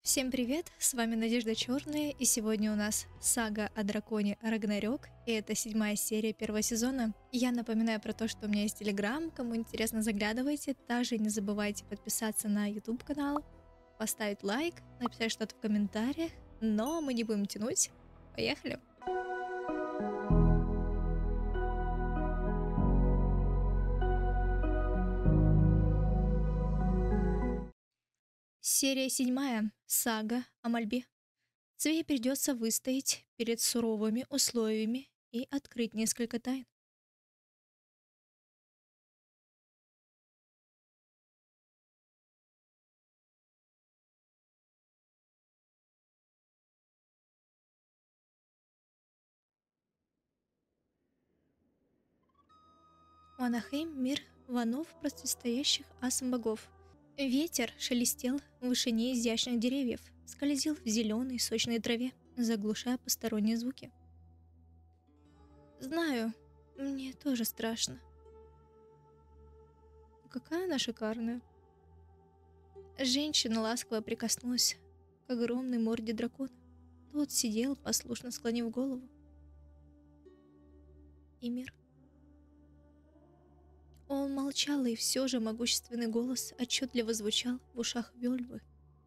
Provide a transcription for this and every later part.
Всем привет, с вами Надежда Черная, и сегодня у нас сага о драконе Рагнарёк, и это 7-я серия первого сезона. Я напоминаю про то, что у меня есть Телеграм, кому интересно, заглядывайте, также не забывайте подписаться на YouTube канал, поставить лайк, написать что-то в комментариях, но мы не будем тянуть, поехали! Серия 7, сага о мольбе. Цвее придется выстоять перед суровыми условиями и открыть несколько тайн. Манахейм — мир ванов, противостоящих асам богов. Ветер шелестел в вышине изящных деревьев, скользил в зеленой сочной траве, заглушая посторонние звуки. Знаю, мне тоже страшно. Какая она шикарная. Женщина ласково прикоснулась к огромной морде дракона. Тот сидел, послушно склонив голову. И мир. Он молчал, и все же могущественный голос отчетливо звучал в ушах Вельвы.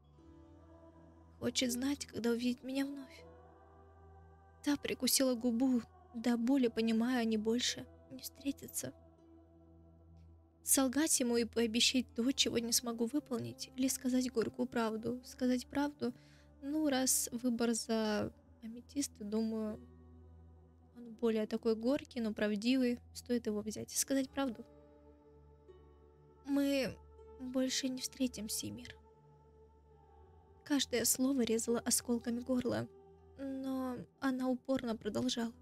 Хочет знать, когда увидит меня вновь. Та прикусила губу, до боли понимая, они больше не встретятся. Солгать ему и пообещать то, чего не смогу выполнить, или сказать горькую правду. Сказать правду, раз выбор за аметист, думаю, он более такой горький, но правдивый, стоит его взять. Сказать правду. Мы больше не встретимся, Мир. Каждое слово резало осколками горла, но она упорно продолжала.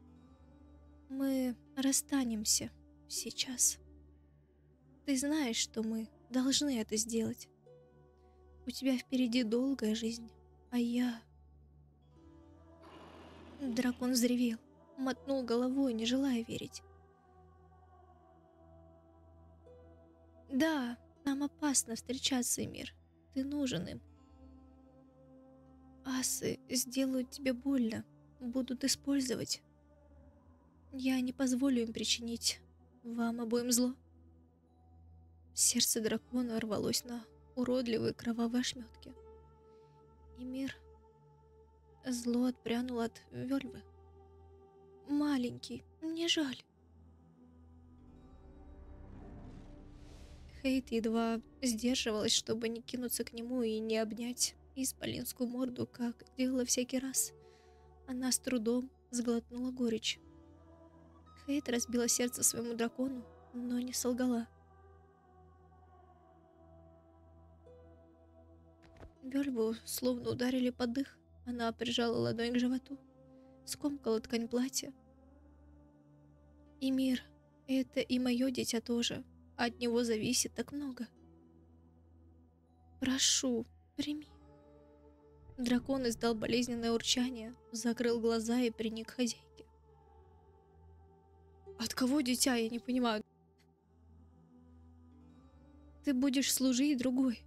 Мы расстанемся сейчас. Ты знаешь, что мы должны это сделать. У тебя впереди долгая жизнь, а я... Дракон взревел, мотнул головой, не желая верить. Да, нам опасно встречаться, Мир. Ты нужен им. Асы сделают тебе больно, будут использовать. Я не позволю им причинить вам обоим зло. Сердце дракона рвалось на уродливые кровавые ошметки. И мир зло отпрянул от Вельвы. Маленький, мне жаль. Хейт едва сдерживалась, чтобы не кинуться к нему и не обнять исполинскую морду, как делала всякий раз. Она с трудом сглотнула горечь. Хейт разбила сердце своему дракону, но не солгала. Вельву словно ударили под дых. Она прижала ладонь к животу, скомкала ткань платья. И мир, это и мое дитя тоже. От него зависит так много. Прошу, прими. Дракон издал болезненное урчание, закрыл глаза и приник к хозяйке. От кого дитя, я не понимаю. Ты будешь служить другой.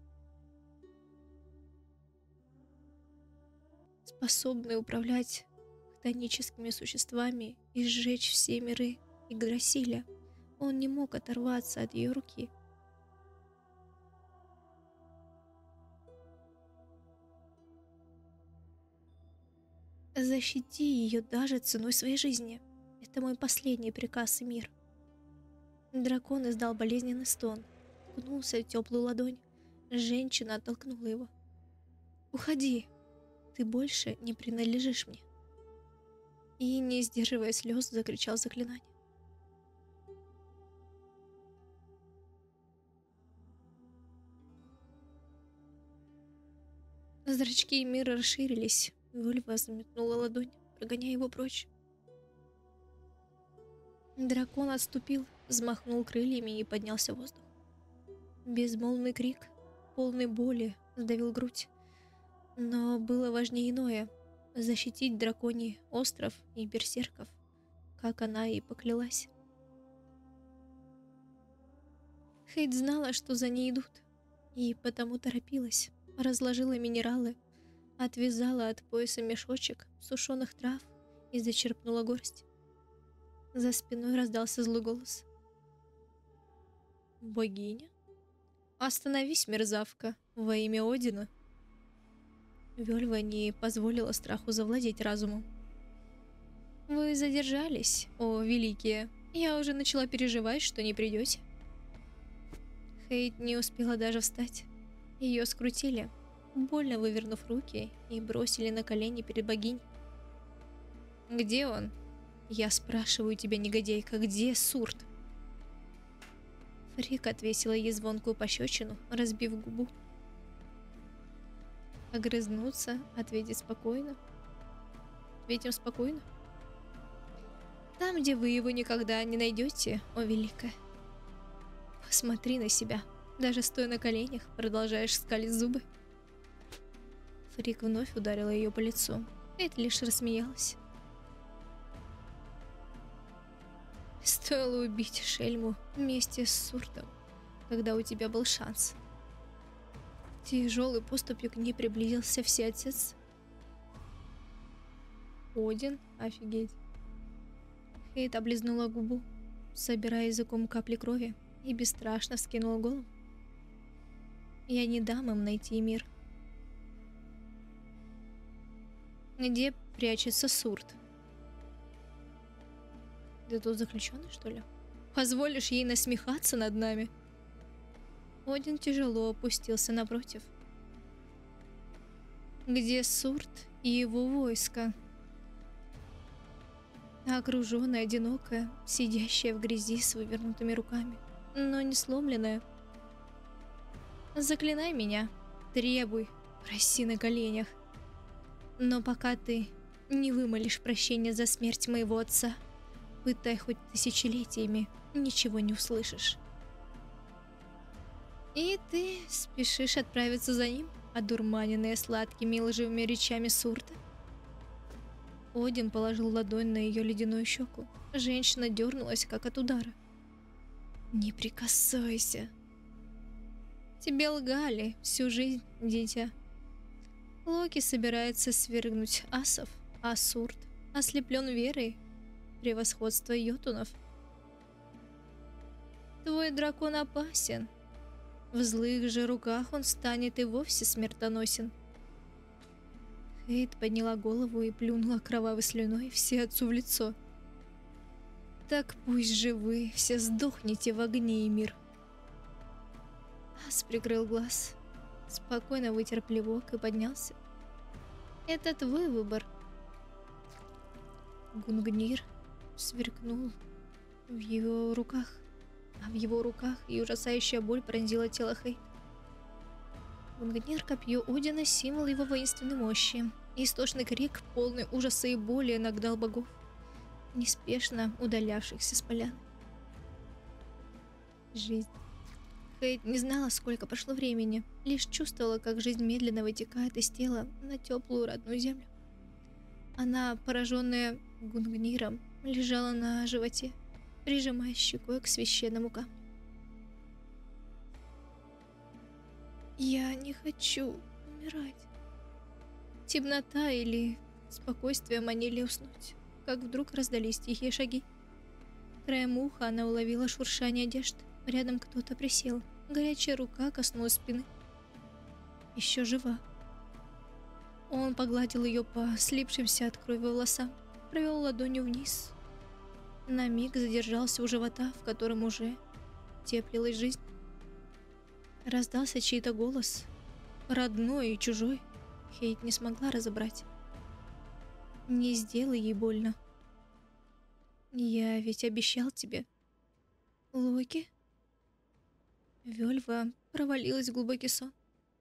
Способный управлять хтоническими существами и сжечь все миры Игдрасиля. Он не мог оторваться от ее руки. Защити ее даже ценой своей жизни. Это мой последний приказ, Мир. Дракон издал болезненный стон, ткнулся в теплую ладонь. Женщина оттолкнула его. Уходи, ты больше не принадлежишь мне. И, не сдерживая слез, закричал заклинание. Зрачки Мира расширились. Вельва взметнула ладонь, прогоняя его прочь. Дракон отступил, взмахнул крыльями и поднялся в воздух. Безмолвный крик, полный боли, сдавил грудь. Но было важнее иное — защитить драконий остров и берсерков, как она и поклялась. Хейт знала, что за ней идут, и потому торопилась. разложила минералы, отвязала от пояса мешочек сушеных трав и зачерпнула горсть. За спиной раздался злой голос. «Богиня? Остановись, мерзавка, во имя Одина!» Вельва не позволила страху завладеть разумом. «Вы задержались, о великие. Я уже начала переживать, что не придете». Хейт не успела даже встать. Ее скрутили, больно вывернув руки, и бросили на колени перед богиней. «Где он? Я спрашиваю тебя, негодяйка, где Сурт?» Фрик отвесила ей звонкую пощечину, разбив губу. Огрызнуться, ответить спокойно. Ответим спокойно. Там, где вы его никогда не найдете, о великая. Посмотри на себя. Даже стоя на коленях, продолжаешь скалить зубы. Фрик вновь ударила ее по лицу. Эд лишь рассмеялась. Стоило убить Шельму вместе с Суртом, когда у тебя был шанс. Тяжелой поступью к ней приблизился всеотец. Один? Офигеть. Хейт облизнула губу, собирая языком капли крови, и бесстрашно вскинула голову. Я не дам им найти мир. Где прячется Сурт? Ты тут заключенный, что ли? Позволишь ей насмехаться над нами? Один тяжело опустился напротив. Где Сурт и его войско? Окруженная, одинокая, сидящая в грязи с вывернутыми руками, но не сломленная. Заклинай меня, требуй, проси на коленях. Но пока ты не вымолишь прощения за смерть моего отца, пытай хоть тысячелетиями, ничего не услышишь. И ты спешишь отправиться за ним, одурманенная сладкими и лживыми речами Сурта? Один положил ладонь на ее ледяную щеку. Женщина дернулась, как от удара. Не прикасайся. Тебе лгали всю жизнь, дитя. Локи собирается свергнуть асов, а Сурт ослеплен верой превосходства йотунов. Твой дракон опасен. В злых же руках он станет и вовсе смертоносен. Хейт подняла голову и плюнула кровавой слюной все отцу в лицо. Так пусть же вы все сдохнете в огне и мир. Ас прикрыл глаз, спокойно вытер плевок и поднялся. Это твой выбор. Гунгнир сверкнул в его руках, а в его руках и ужасающая боль пронзила тело Хейт. Гунгнир — копье Одина, символ его воинственной мощи. Истошный крик, полный ужаса и боли, нагнал богов, неспешно удалявшихся с поляны. Жизнь. Хейт не знала, сколько прошло времени, лишь чувствовала, как жизнь медленно вытекает из тела на теплую родную землю. Она, пораженная Гунгниром, лежала на животе, прижимая щекой к священному камню. Я не хочу умирать. Темнота или спокойствие манили уснуть, как вдруг раздались тихие шаги. Краем уха она уловила шуршание одежд. Рядом кто-то присел. Горячая рука коснулась спины. Еще жива. Он погладил ее по слипшимся от крови волосам, провел ладонью вниз. На миг задержался у живота, в котором уже теплилась жизнь. Раздался чей-то голос, родной и чужой. Хейт не смогла разобрать. Не сделай ей больно. Я ведь обещал тебе. Локи? Вельва провалилась в глубокий сон.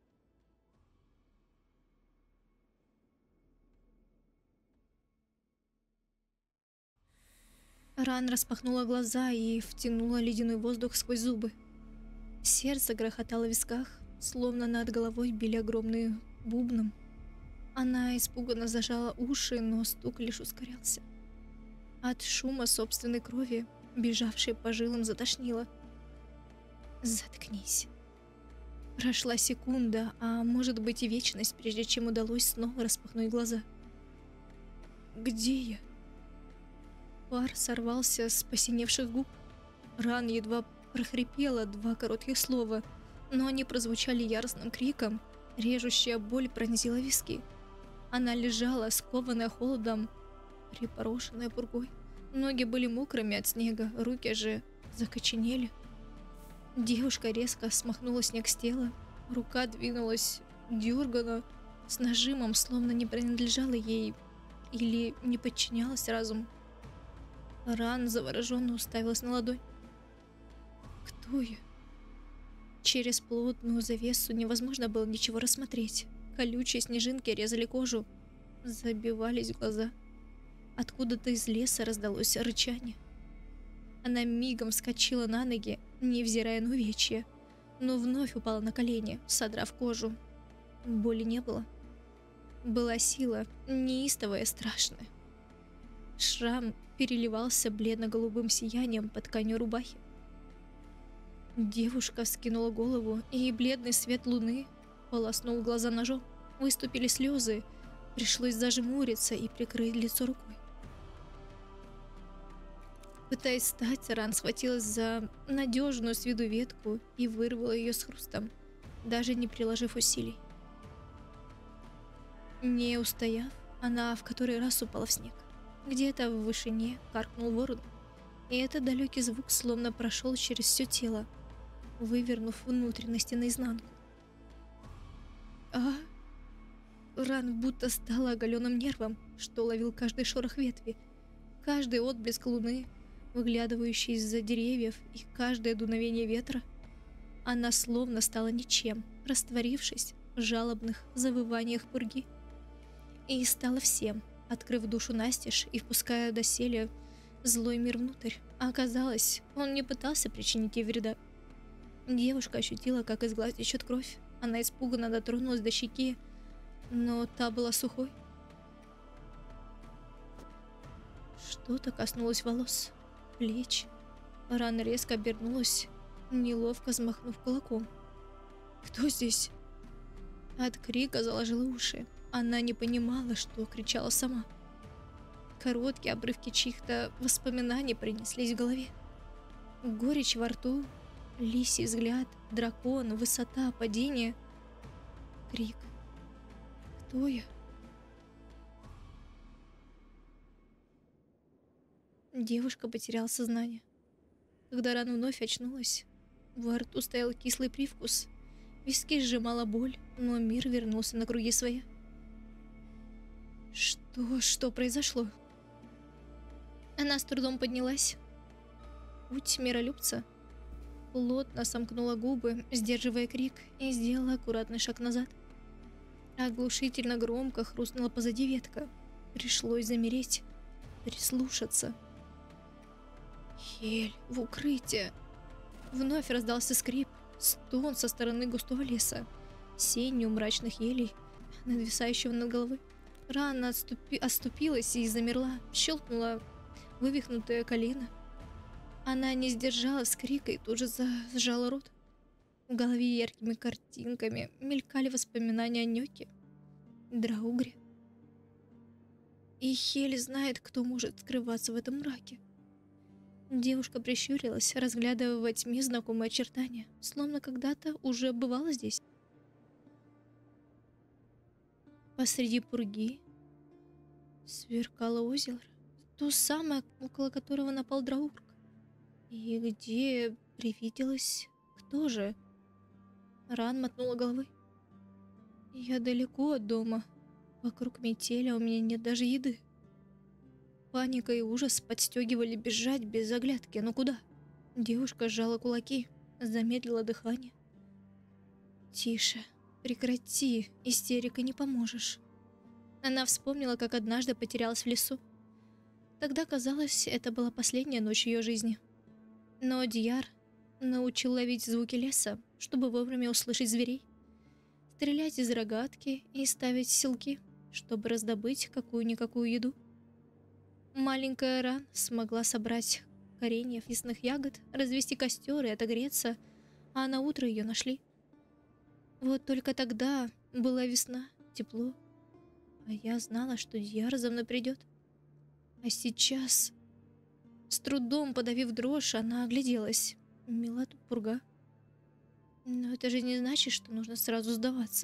Ран распахнула глаза и втянула ледяной воздух сквозь зубы. Сердце грохотало в висках, словно над головой били огромные бубном. Она испуганно зажала уши, но стук лишь ускорялся. От шума собственной крови, бежавшей по жилам, затошнило. «Заткнись», — Прошла секунда, а может быть и вечность, прежде чем удалось снова распахнуть глаза. Где я? Пар сорвался с посиневших губ. Ран едва прохрипела два коротких слова, но они прозвучали яростным криком. Режущая боль пронзила виски. Она лежала, скованная холодом, припорошенная пургой. Ноги были мокрыми от снега, руки же закоченели. Девушка резко смахнула снег с тела. Рука двинулась дёрганно, с нажимом, словно не принадлежала ей или не подчинялась разуму. Ран завороженно уставилась на ладонь. Кто я? Через плотную завесу невозможно было ничего рассмотреть. Колючие снежинки резали кожу, забивались глаза. Откуда-то из леса раздалось рычание. Она мигом вскочила на ноги, невзирая на увечья, но вновь упала на колени, содрав кожу. Боли не было. Была сила, неистовая, страшная. Шрам переливался бледно-голубым сиянием под тканью рубахи. Девушка вскинула голову, и бледный свет луны полоснул глаза ножом. Выступили слезы, пришлось зажмуриться и прикрыть лицо рукой. Пытаясь встать, Ран схватилась за надежную с виду ветку и вырвала ее с хрустом, даже не приложив усилий. Не устояв, она в который раз упала в снег. Где-то в вышине каркнул ворон, и этот далекий звук словно прошел через все тело, вывернув внутренности наизнанку. Ран будто стала оголенным нервом, что ловил каждый шорох ветви, каждый отблеск луны, выглядывающий из-за деревьев, и каждое дуновение ветра. Она словно стала ничем, растворившись в жалобных завываниях пурги. И стала всем, открыв душу настежь и впуская доселе злой мир внутрь. А оказалось, он не пытался причинить ей вреда. Девушка ощутила, как из глаз течет кровь. Она испуганно дотронулась до щеки, но та была сухой. Что-то коснулось волос, плеч. Ран резко обернулась, неловко взмахнув кулаком. «Кто здесь?» От крика заложила уши. Она не понимала, что кричала сама. Короткие обрывки чьих-то воспоминаний принеслись в голове. Горечь во рту, лисий взгляд, дракон, высота, падение. Крик. Кто я? Девушка потеряла сознание. Когда Ран вновь очнулась, во рту стоял кислый привкус. Виски сжимала боль, но мир вернулся на круги своя. Что произошло? Она с трудом поднялась. Путь миролюбца. Плотно сомкнула губы, сдерживая крик, и сделала аккуратный шаг назад. Оглушительно громко хрустнула позади ветка. Пришлось замереть, прислушаться. Хель, в укрытие. Вновь раздался скрип, стон со стороны густого леса, сенью мрачных елей, нависающего над головой. Рана оступилась и замерла, щелкнула вывихнутое колено. Она не сдержала вскрика и тут же сжала рот. В голове яркими картинками мелькали воспоминания о Нёке, Драугре. И Хель знает, кто может скрываться в этом мраке. Девушка прищурилась, разглядывая во тьме знакомые очертания, словно когда-то уже бывала здесь. Посреди пурги сверкало озеро, то самое, около которого напал Драуг. И где привиделось, кто же? Ран мотнула головой. Я далеко от дома. Вокруг метели, а у меня нет даже еды. Паника и ужас подстегивали бежать без оглядки, но куда? Девушка сжала кулаки, замедлила дыхание. Тише, прекрати, истерика не поможешь. Она вспомнила, как однажды потерялась в лесу. Тогда, казалось, это была последняя ночь ее жизни. Но Дьяр научил ловить звуки леса, чтобы вовремя услышать зверей, стрелять из рогатки и ставить селки, чтобы раздобыть какую-никакую еду. Маленькая Ран смогла собрать кореньев, лесных ягод, развести костер и отогреться, а на утро ее нашли. Вот только тогда была весна, тепло, а я знала, что Дьяр за мной придет. А сейчас, с трудом подавив дрожь, она огляделась. Мила тут пурга. Но это же не значит, что нужно сразу сдаваться.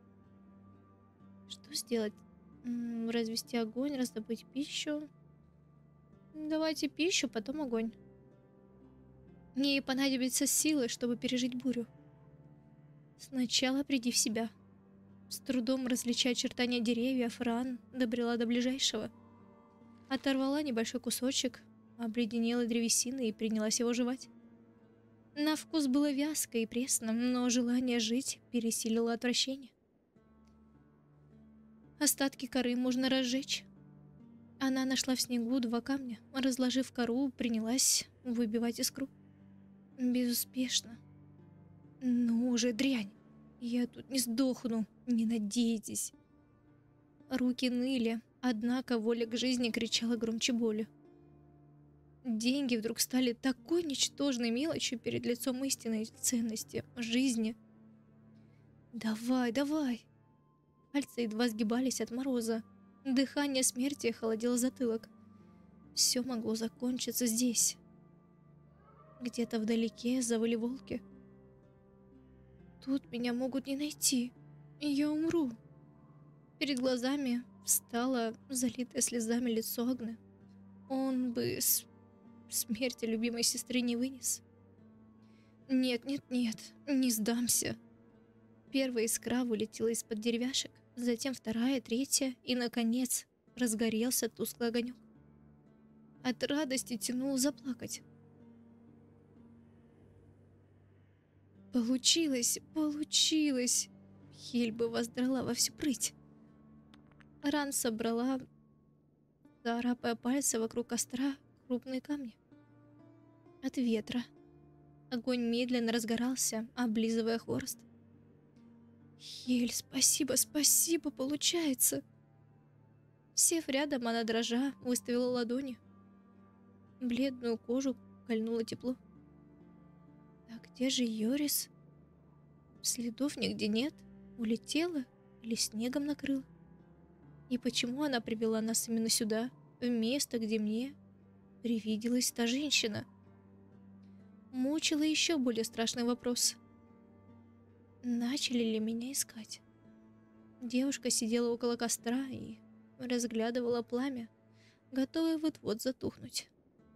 Что сделать? Развести огонь, раздобыть пищу. Давайте пищу, потом огонь. Мне понадобится силы, чтобы пережить бурю. Сначала приди в себя. С трудом различая очертания деревьев, ран, добрела до ближайшего. Оторвала небольшой кусочек, обледенела древесины и принялась его жевать. На вкус было вязко и пресно, но желание жить пересилило отвращение. Остатки коры можно разжечь. Она нашла в снегу 2 камня, разложив кору, принялась выбивать искру. Безуспешно. Ну уже, дрянь, я тут не сдохну, не надейтесь. Руки ныли, однако воля к жизни кричала громче боли. Деньги вдруг стали такой ничтожной мелочью перед лицом истинной ценности жизни. Давай, давай. Пальцы едва сгибались от мороза. Дыхание смерти холодило затылок. Все могло закончиться здесь. Где-то вдалеке завыли волки. Тут меня могут не найти, и я умру. Перед глазами встало залитое слезами лицо Агны. Он бы смерти любимой сестры не вынес. Нет, нет, нет, не сдамся. Первая искра вылетела из-под деревяшек, затем вторая, третья, и, наконец, разгорелся тусклый огонек. От радости тянуло заплакать. Получилось, получилось! Хельба воздрала во всю прыть. Ран собрала, царапая пальцы вокруг костра, крупные камни. От ветра. Огонь медленно разгорался, облизывая хворост. Хель, спасибо, спасибо, получается. Сев рядом, она дрожа выставила ладони. Бледную кожу кольнуло тепло. А где же Йорис? Следов нигде нет. Улетела или снегом накрыла? И почему она привела нас именно сюда, в место, где мне привиделась та женщина? Мучила еще более страшный вопрос. Начали ли меня искать? Девушка сидела около костра и разглядывала пламя, готовая вот-вот затухнуть.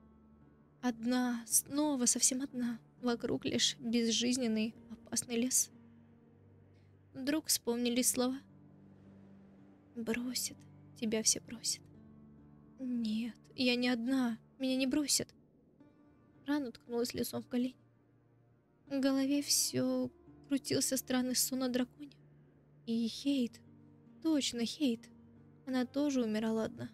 Одна, снова совсем одна, вокруг лишь безжизненный, опасный лес. Вдруг вспомнились слова. «Бросит, тебя все бросят». Нет, я не одна, меня не бросят. Ран уткнулась лицом в колени. В голове все крутился странный сон о драконе. И Хейт, точно Хейт, она тоже умирала одна.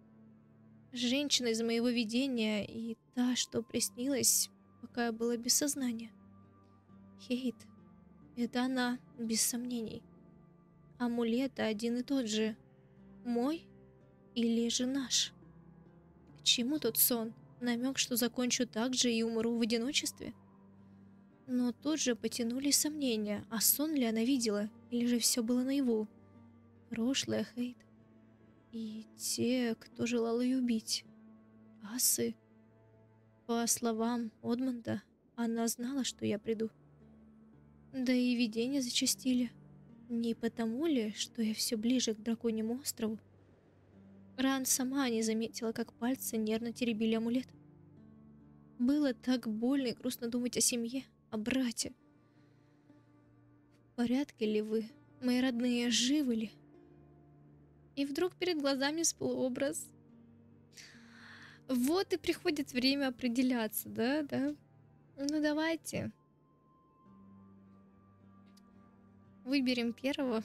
Женщина из моего видения и та, что приснилась, пока я была без сознания. Хейт, это она, без сомнений. Амулет один и тот же. Мой или же наш? К чему тот сон? Намек, что закончу так же и умру в одиночестве? Но тут же потянулись сомнения, а сон ли она видела, или же все было наяву? Прошлое, Хейт. И те, кто желал ее убить. Асы. По словам Одмонда, она знала, что я приду. Да и видения зачастили. Не потому ли, что я все ближе к драконьему острову? Ран сама не заметила, как пальцы нервно теребили амулет. Было так больно и грустно думать о семье, о брате. В порядке ли вы, мои родные, живы ли? И вдруг перед глазами всплыл образ. Вот и приходит время определяться, да? Ну давайте. Выберем первого.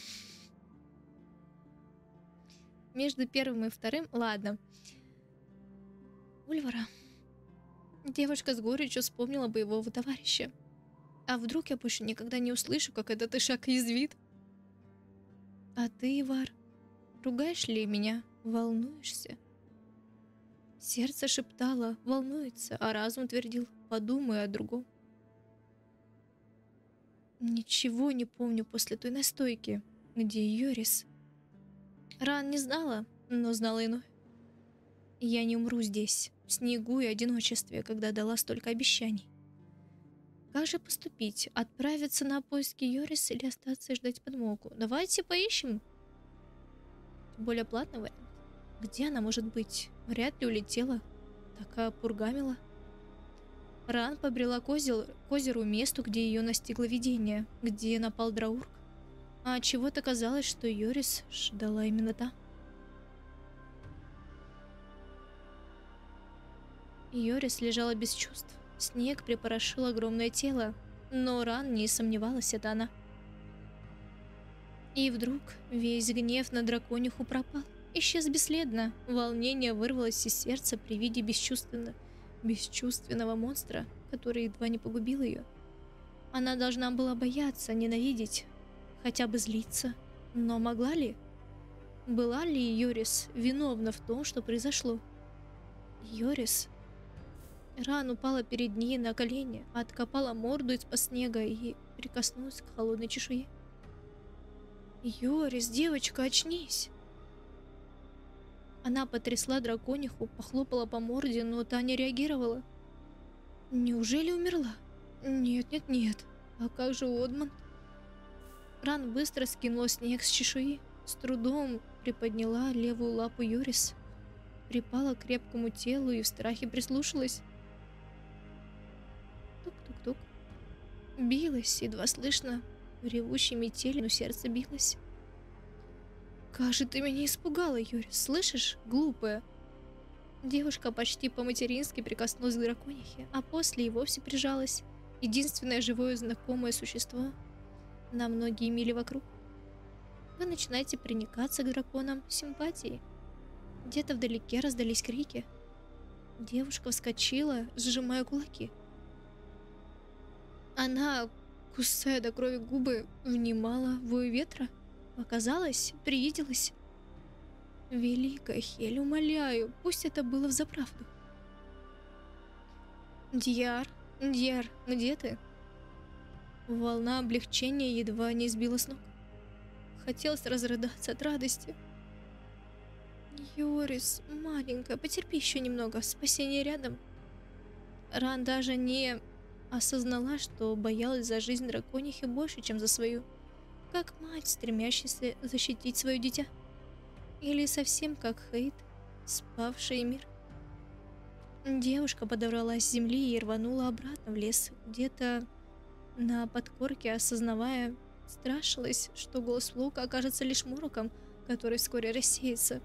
Между первым и вторым, ладно. Ульвара. Девушка с горечью вспомнила боевого товарища. А вдруг я больше никогда не услышу, как этот ишак язвит? А ты, Ивар, ругаешь ли меня? Волнуешься? Сердце шептало, волнуется, а разум твердил, подумай о другом. Ничего не помню после той настойки. Где Йорис? Ран не знала, но знала иное. Я не умру здесь, в снегу и одиночестве, когда дала столько обещаний. Как же поступить? Отправиться на поиски Йорис или остаться и ждать подмогу? Давайте поищем. Тем более платный вариант. Где она может быть? Вряд ли улетела. Такая пургамила. Ран побрела к озеру, месту, где ее настигло видение, где напал Драург. А чего-то казалось, что Йорис ждала именно там. Йорис лежала без чувств. Снег припорошил огромное тело, но Ран не сомневалась, это она. И вдруг весь гнев на дракониху пропал, исчез бесследно. Волнение вырвалось из сердца при виде бесчувственного монстра, который едва не погубил ее. Она должна была бояться, ненавидеть, хотя бы злиться. Но могла ли? Была ли Йорис виновна в том, что произошло? Йорис... Ран упала перед ней на колени, откопала морду из-под снега и прикоснулась к холодной чешуе. «Йорис, девочка, очнись!» Она потрясла дракониху, похлопала по морде, но та не реагировала. «Неужели умерла?» «Нет. А как же Одман?» Ран быстро скинула снег с чешуи, с трудом приподняла левую лапу Йорис, припала к крепкому телу и в страхе прислушалась. Тук-тук-тук. Билась, едва слышно, в ревущей метели, но сердце билось. «Как же ты меня испугала, Йорис, слышишь, глупая?» Девушка почти по-матерински прикоснулась к драконихе, а после и вовсе прижалась. Единственное живое знакомое существо на многие мили вокруг. Вы начинаете проникаться к драконам симпатией. Где-то вдалеке раздались крики. Девушка вскочила, сжимая кулаки. Она, кусая до крови губы, внимала вою ветра. Показалось, привиделось. Великая Хель, умоляю, пусть это было взаправду. Дьяр, где ты? Волна облегчения едва не сбила с ног. Хотелось разрыдаться от радости. Йорис, маленькая, потерпи еще немного, спасение рядом. Ран даже не осознала, что боялась за жизнь драконихи больше, чем за свою. Как мать, стремящаяся защитить свое дитя. Или совсем как Хейт, спавший мир. Девушка подобралась с земли и рванула обратно в лес. Где-то на подкорке, осознавая, страшилась, что голос Флока окажется лишь мороком, который вскоре рассеется.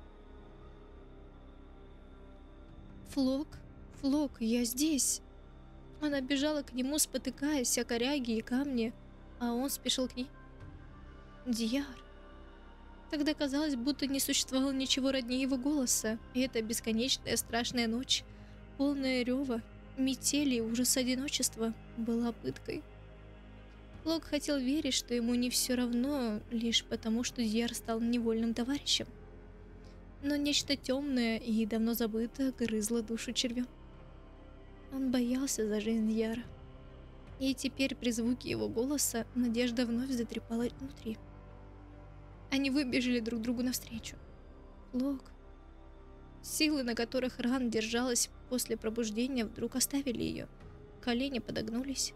Флок, я здесь. Она бежала к нему, спотыкаясь о коряги и камни, а он спешил к ней. Дьяр. Тогда казалось, будто не существовало ничего роднее его голоса, и эта бесконечная страшная ночь, полная рева, метели и ужаса одиночества, была пыткой. Флок хотел верить, что ему не все равно, лишь потому, что Дьяр стал невольным товарищем. Но нечто темное и давно забытое грызло душу червем. Он боялся за жизнь Дьяра. И теперь при звуке его голоса надежда вновь затрепала внутри. Они выбежали друг другу навстречу. Флок. Силы, на которых Ран держалась после пробуждения, вдруг оставили ее. Колени подогнулись.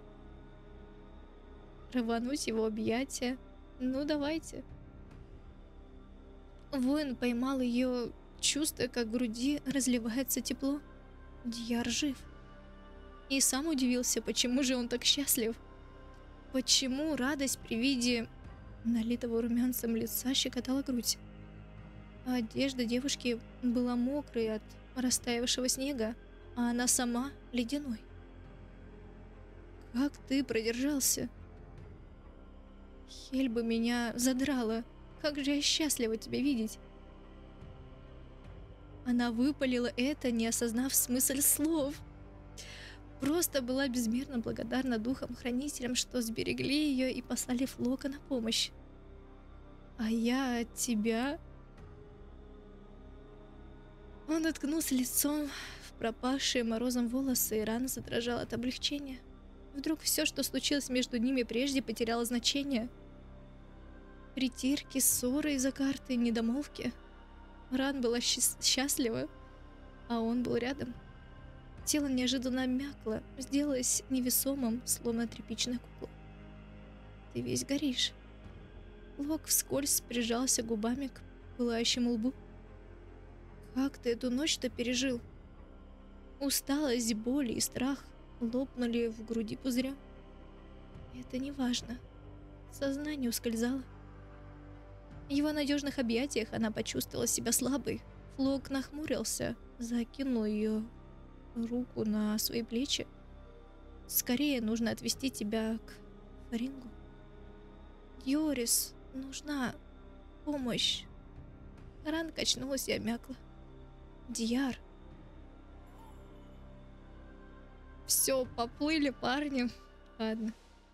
Рвануть его объятия. Ну, давайте. Воин поймал ее, чувствуя, как в груди разливается тепло. Дьяр жив. И сам удивился, почему же он так счастлив. Почему радость при виде налитого румянцем лица щекотала грудь. А одежда девушки была мокрой от растаявшего снега, а она сама ледяной. «Как ты продержался?» «Хель бы меня задрала. Как же я счастлива тебя видеть!» Она выпалила это, не осознав смысл слов. Просто была безмерно благодарна духам-хранителям, что сберегли ее и послали Флока на помощь. «А я от тебя...» Он уткнулся лицом в пропавшие морозом волосы, и Ран задрожал от облегчения. Вдруг все, что случилось между ними прежде, потеряло значение? Притирки, ссоры из-за карты, недомолвки. Ран была счастлива, а он был рядом. Тело неожиданно обмякло, сделалось невесомым, словно тряпичная кукла. «Ты весь горишь». Лок вскользь прижался губами к пылающему лбу. «Как ты эту ночь-то пережил?» Усталость, боль и страх лопнули в груди пузырем. Это не важно. Сознание ускользало. В его надежных объятиях она почувствовала себя слабой. Флок нахмурился, закинул ее руку на свои плечи. «Скорее нужно отвезти тебя к Фарингу. Йорис, нужна помощь». Ран качнулась и обмякла. «Дьяр». Все, поплыли парни. Ладно.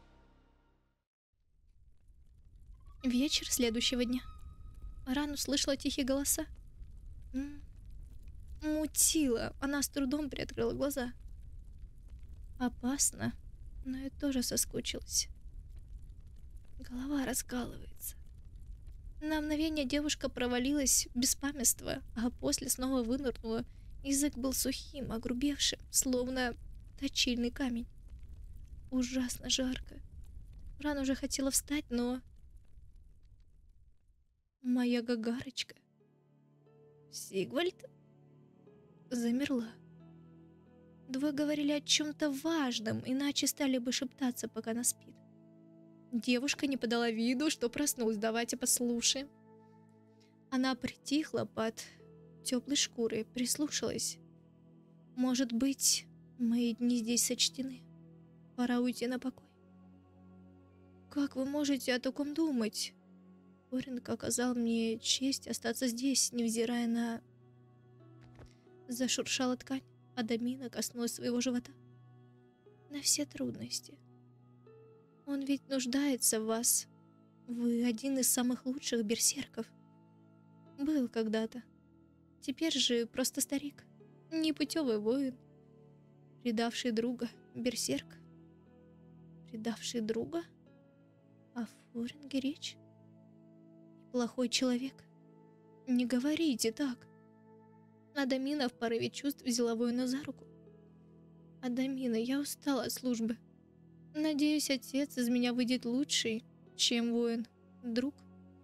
Вечер следующего дня. Ран услышала тихие голоса. Мутила. Она с трудом приоткрыла глаза. Опасно, но я тоже соскучилась. Голова раскалывается. На мгновение девушка провалилась в беспамятство, а после снова вынырнула. Язык был сухим, огрубевшим, словно точильный камень. Ужасно жарко. Ран уже хотела встать, но... Моя Гагарочка, Сигвальд, замерла. Двое говорили о чем-то важном, иначе стали бы шептаться, пока она спит. Девушка не подала виду, что проснулась. Давайте послушаем. Она притихла под теплой шкурой, прислушалась. Может быть, мои дни здесь сочтены. Пора уйти на покой. Как вы можете о таком думать? Форинг оказал мне честь остаться здесь, невзирая на... Зашуршала ткань, а Дамина коснулась своего живота. На все трудности. Он ведь нуждается в вас. Вы один из самых лучших берсерков. Был когда-то. Теперь же просто старик. Непутевый воин. Предавший друга. Берсерк. Предавший друга? О Форинге речь? Плохой человек. Не говорите так. Адамина в порыве чувств взяла воина за руку. Адамина, я устала от службы. Надеюсь, отец из меня выйдет лучший, чем воин, друг.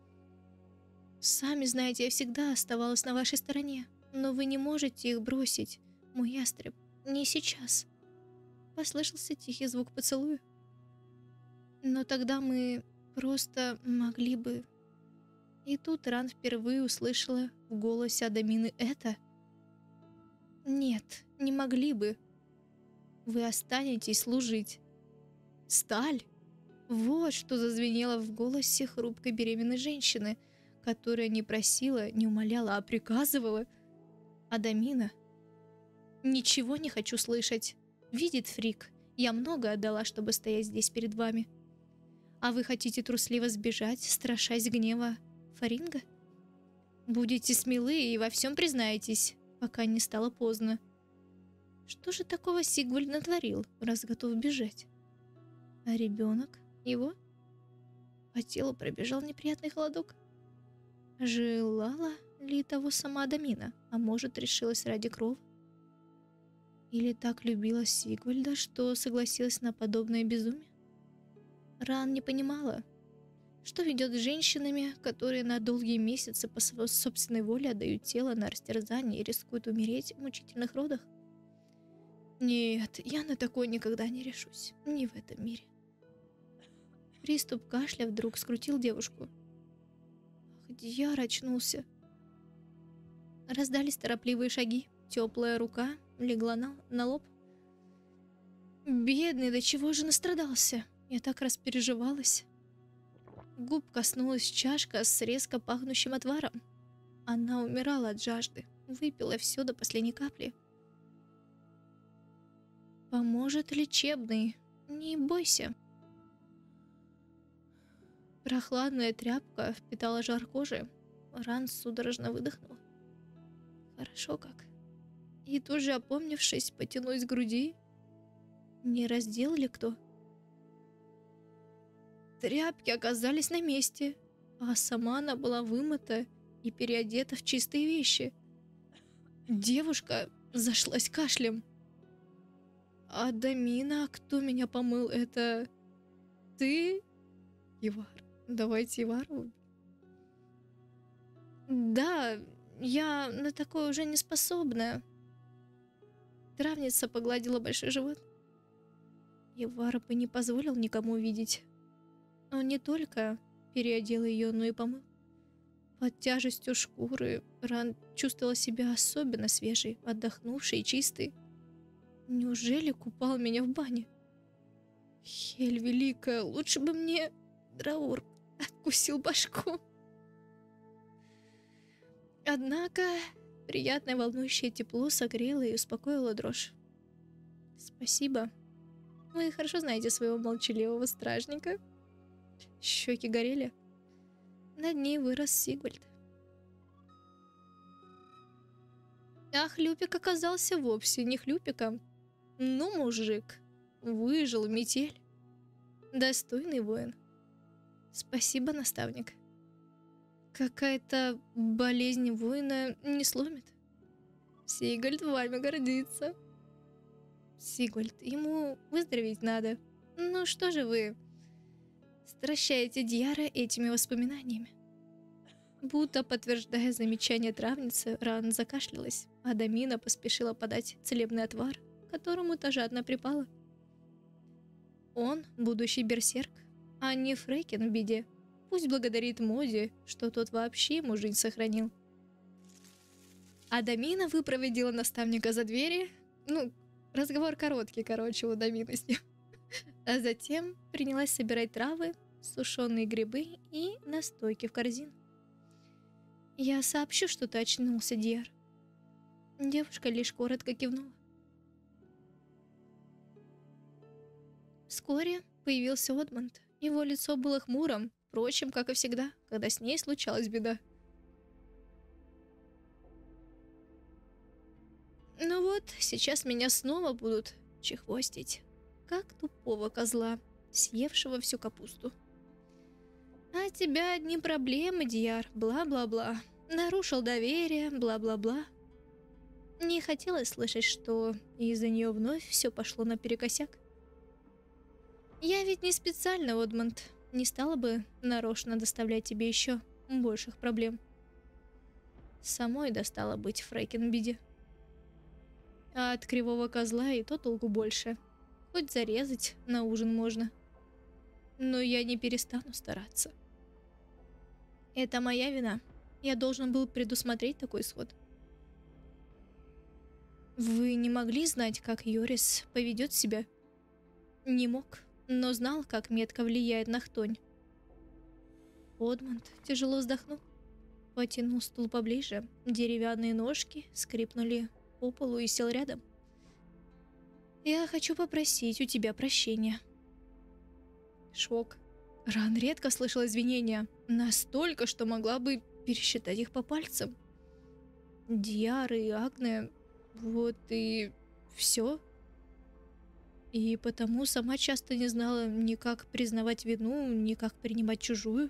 Сами знаете, я всегда оставалась на вашей стороне, но вы не можете их бросить, мой ястреб, не сейчас. Послышался тихий звук поцелуя. Но тогда мы просто могли бы... И тут Ран впервые услышала в голосе Адамины это. Нет, не могли бы. Вы останетесь служить. Сталь? Вот что зазвенело в голосе хрупкой беременной женщины, которая не просила, не умоляла, а приказывала. Адамина. Ничего не хочу слышать. Видит Фрик, я много отдала, чтобы стоять здесь перед вами. А вы хотите трусливо сбежать, страшась гнева Фаринга? Будете смелы и во всем признаетесь, пока не стало поздно. Что же такого Сигвальд натворил, раз готов бежать? А ребенок его? По телу пробежал неприятный холодок. Желала ли того сама Адамина, а может, решилась ради крова? Или так любила Сигвальда, что согласилась на подобное безумие? Ран не понимала, что ведет с женщинами, которые на долгие месяцы по своей собственной воле отдают тело на растерзание и рискуют умереть в мучительных родах. Нет, я на такое никогда не решусь, не в этом мире. Приступ кашля вдруг скрутил девушку. Ах, Дьяр очнулся. Раздались торопливые шаги, теплая рука легла на лоб. Бедный, до чего же настрадался? Я так распереживалась. Губ коснулась чашка с резко пахнущим отваром. Она умирала от жажды, выпила все до последней капли. Поможет лечебный, не бойся. Прохладная тряпка впитала жар кожи. Ран судорожно выдохнул. Хорошо как. И тут же, опомнившись, потянулась к груди. Не раздел ли кто? Тряпки оказались на месте, а сама она была вымыта и переодета в чистые вещи. Девушка зашлась кашлем. «Адамина, кто меня помыл? Это ты?» «Ивар, давайте Ивару». «Да, я на такое уже не способна». Травница погладила большой живот. Ивар бы не позволил никому видеть. Он не только переодел ее, но и помыл. Под тяжестью шкуры Ран чувствовала себя особенно свежей, отдохнувшей и чистой. Неужели купал меня в бане? Хель великая, лучше бы мне Драур откусил башку. Однако приятное волнующее тепло согрело и успокоило дрожь. Спасибо. Вы хорошо знаете своего молчаливого стражника. Щеки горели. Над ней вырос Сигвальд. А Хлюпик оказался вовсе не Хлюпиком. Ну, мужик, выжил в метель. Достойный воин. Спасибо, наставник. Какая-то болезнь воина не сломит. Сигвальд вами гордится. Сигвальд, ему выздороветь надо. Ну что же вы стращаете Дьяра этими воспоминаниями? Будто подтверждая замечание травницы, Ран закашлялась, а Дамина поспешила подать целебный отвар, к которому та жадно припала. Он будущий берсерк, а не Фрейкин в беде. Пусть благодарит Моди, что тот вообще ему жизнь сохранил. Адамина выпроводила наставника за двери. Ну, разговор короткий, короче, у Дамины с ним. А затем принялась собирать травы, сушеные грибы и настойки в корзину. «Я сообщу, что ты очнулся, Дьяр». Девушка лишь коротко кивнула. Вскоре появился Одмунд. Его лицо было хмурым, впрочем, как и всегда, когда с ней случалась беда. Ну вот, сейчас меня снова будут чехвостить, как тупого козла, съевшего всю капусту. А тебя одни проблемы, Дьяр, бла-бла-бла. Нарушил доверие, бла-бла-бла. Не хотелось слышать, что из-за нее вновь все пошло наперекосяк. Я ведь не специально, Одмунд, не стала бы нарочно доставлять тебе еще больших проблем. Самой достало быть Фрейкин в беде. А от кривого козла и то толку больше. Хоть зарезать на ужин можно. Но я не перестану стараться. Это моя вина. Я должен был предусмотреть такой исход. Вы не могли знать, как Йорис поведет себя? Не мог, но знал, как метко влияет на хтонь. Одмунд тяжело вздохнул, потянул стул поближе, деревянные ножки скрипнули по полу и сел рядом. Я хочу попросить у тебя прощения. Шок. Ран редко слышала извинения, настолько, что могла бы пересчитать их по пальцам. Дьяр и Агне, вот и все. И потому сама часто не знала ни как признавать вину, ни как принимать чужую.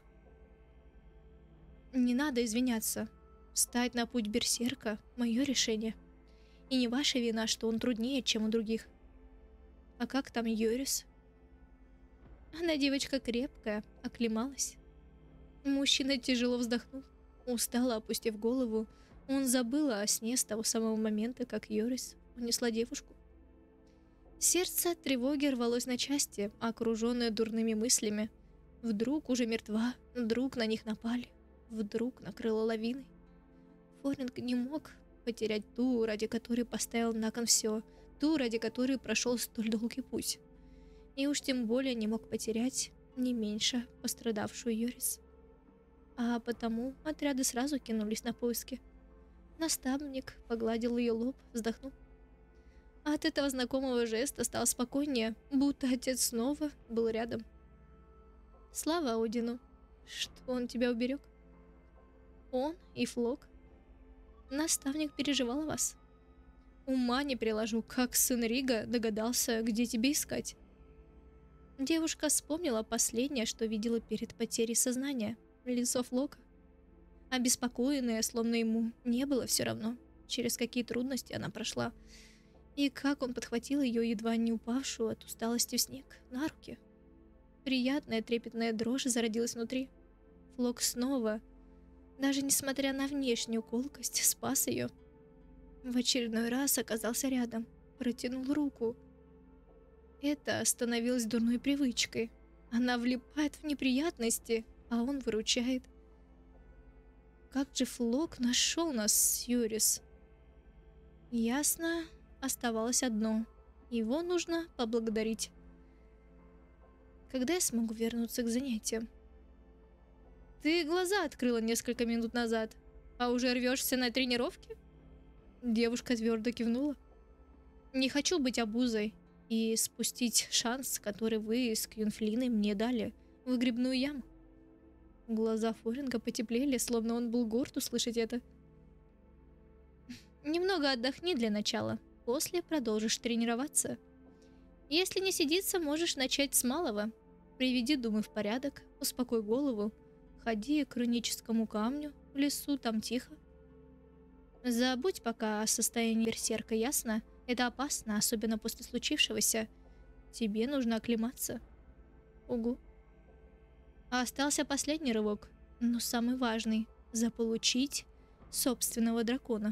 Не надо извиняться. Встать на путь берсерка — мое решение. И не ваша вина, что он труднее, чем у других. А как там Йорис? Она девочка крепкая, оклемалась. Мужчина тяжело вздохнул, устало опустив голову. Он забыл о сне с того самого момента, как Йорис унесла девушку. Сердце от тревоги рвалось на части, окруженное дурными мыслями. Вдруг уже мертва, вдруг на них напали, вдруг накрыло лавиной. Форинг не мог потерять ту, ради которой поставил на кон все, ту, ради которой прошел столь долгий путь. И уж тем более не мог потерять не меньше пострадавшую Йорис. А потому отряды сразу кинулись на поиски. Наставник погладил ее лоб, вздохнул. От этого знакомого жеста стало спокойнее, будто отец снова был рядом. Слава Одину, что он тебя уберег. Он и Флок. Наставник переживал о вас. Ума не приложу, как сын Рига догадался, где тебя искать. Девушка вспомнила последнее, что видела перед потерей сознания. Лицо Флока. Обеспокоенная, словно ему не было все равно, через какие трудности она прошла. И как он подхватил ее, едва не упавшую от усталости в снег, на руки. Приятная трепетная дрожь зародилась внутри. Флок снова, даже несмотря на внешнюю колкость, спас ее. В очередной раз оказался рядом, протянул руку. Это становилось дурной привычкой. Она влипает в неприятности, а он выручает. Как же Флок нашел нас с Юрис? Ясно, оставалось одно. Его нужно поблагодарить. Когда я смогу вернуться к занятиям? Ты глаза открыла несколько минут назад, а уже рвешься на тренировке? Девушка твердо кивнула. Не хочу быть обузой и спустить шанс, который вы с Кьюнфлиной мне дали, в выгребную яму. Глаза Форинга потеплели, словно он был горд услышать это. Немного отдохни для начала, после продолжишь тренироваться. Если не сидится, можешь начать с малого. Приведи думы в порядок, успокой голову, ходи к руническому камню, в лесу, там тихо. Забудь пока о состоянии берсерка, ясно? Это опасно, особенно после случившегося. Тебе нужно оклематься. Угу. А остался последний рывок, но самый важный — заполучить собственного дракона.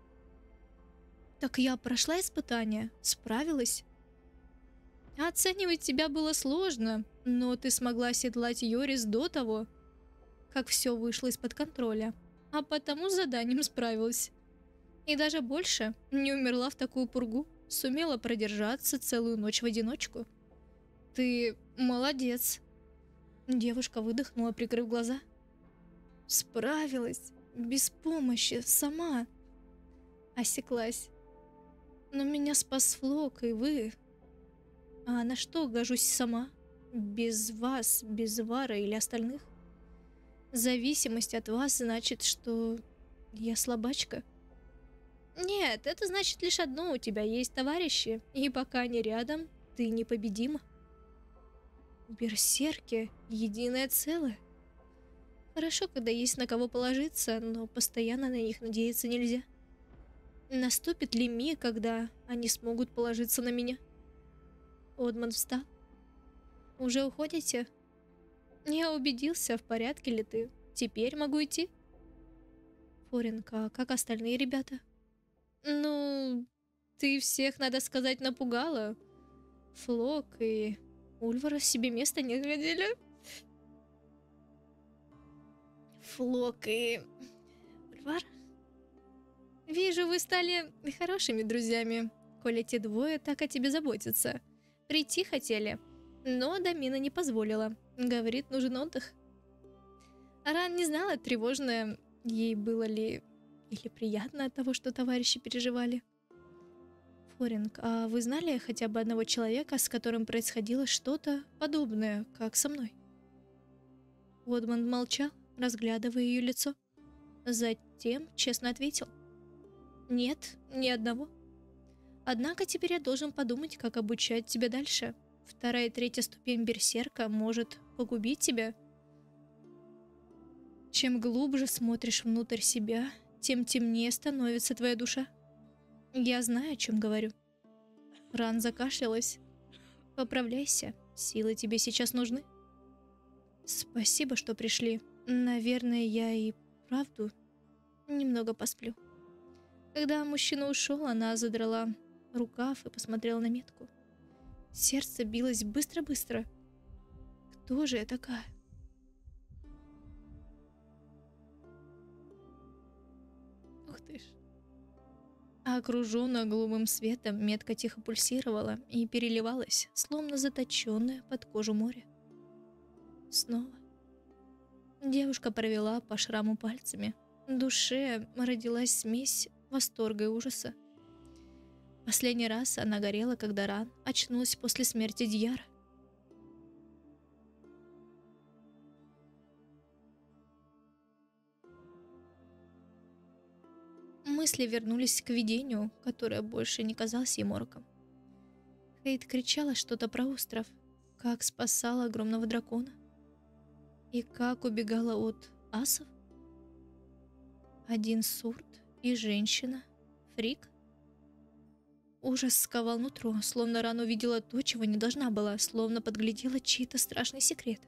Так я прошла испытание, справилась. Оценивать тебя было сложно, но ты смогла седлать Йорис до того, как все вышло из-под контроля, а потому с заданием справилась. И даже больше, не умерла в такую пургу, сумела продержаться целую ночь в одиночку. Ты молодец. Девушка выдохнула, прикрыв глаза. Справилась, без помощи, сама. Осеклась. Но меня спас Флок и вы. А на что гожусь сама? Без вас, без Вара или остальных? Зависимость от вас значит, что я слабачка? Нет, это значит лишь одно: у тебя есть товарищи, и пока они рядом, ты непобедима. Берсерки — единое целое. Хорошо, когда есть на кого положиться, но постоянно на них надеяться нельзя. Наступит ли миг, когда они смогут положиться на меня? Одман встал. Уже уходите? Я убедился, в порядке ли ты. Теперь могу идти? Форинг, а как остальные ребята? Ну, ты всех, надо сказать, напугала. Флок и Ульвара себе места не находили. Флок и Ульвар? Вижу, вы стали хорошими друзьями, коли те двое так о тебе заботятся. Прийти хотели, но Дамина не позволила. Говорит, нужен отдых. Ран не знала, тревожно ей было ли или приятно от того, что товарищи переживали. Форинг, а вы знали хотя бы одного человека, с которым происходило что-то подобное, как со мной? Водман молчал, разглядывая ее лицо. Затем честно ответил. Нет, ни одного. Однако теперь я должен подумать, как обучать тебя дальше. Вторая и третья ступень берсерка может погубить тебя. Чем глубже смотришь внутрь себя, тем темнее становится твоя душа. Я знаю, о чем говорю. Ран закашлялась. Поправляйся, силы тебе сейчас нужны. Спасибо, что пришли. Наверное, я и правду немного посплю. Когда мужчина ушел, она задрала рукав и посмотрела на метку. Сердце билось быстро-быстро. Кто же я такая? Ух ты ж. А окруженная голубым светом, метка тихо пульсировала и переливалась, словно заточенная под кожу море. Снова. Девушка провела по шраму пальцами. В душе родилась смесь восторга и ужаса. Последний раз она горела, когда Ран очнулась после смерти Дьяра. Мысли вернулись к видению, которое больше не казалось ей мороком. Хейт кричала что-то про остров. как спасала огромного дракона и как убегала от асов. Один сурт и женщина, Фрик. Ужас сковал нутро, словно Ран увидела то, чего не должна была, словно подглядела чей-то страшный секрет.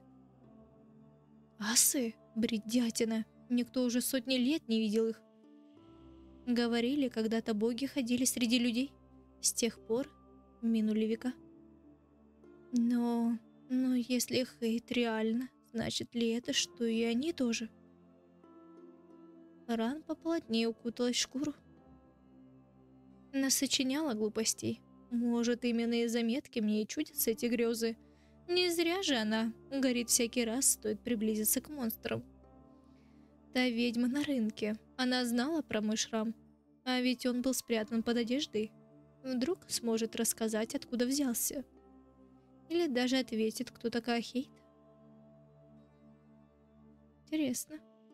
Асы? Бредятина. Никто уже сотни лет не видел их. Говорили, когда-то боги ходили среди людей. С тех пор минули века. Но если Хейт реально, значит ли это, что и они тоже? Ран поплотнее укуталась в шкуру. Насочиняла глупостей. Может, именно из-за метки мне и чудятся эти грезы. Не зря же она горит всякий раз, стоит приблизиться к монстрам. Та ведьма на рынке. Она знала про мой шрам. А ведь он был спрятан под одеждой. Вдруг сможет рассказать, откуда взялся. Или даже ответит, кто такая Хейт. Интересно.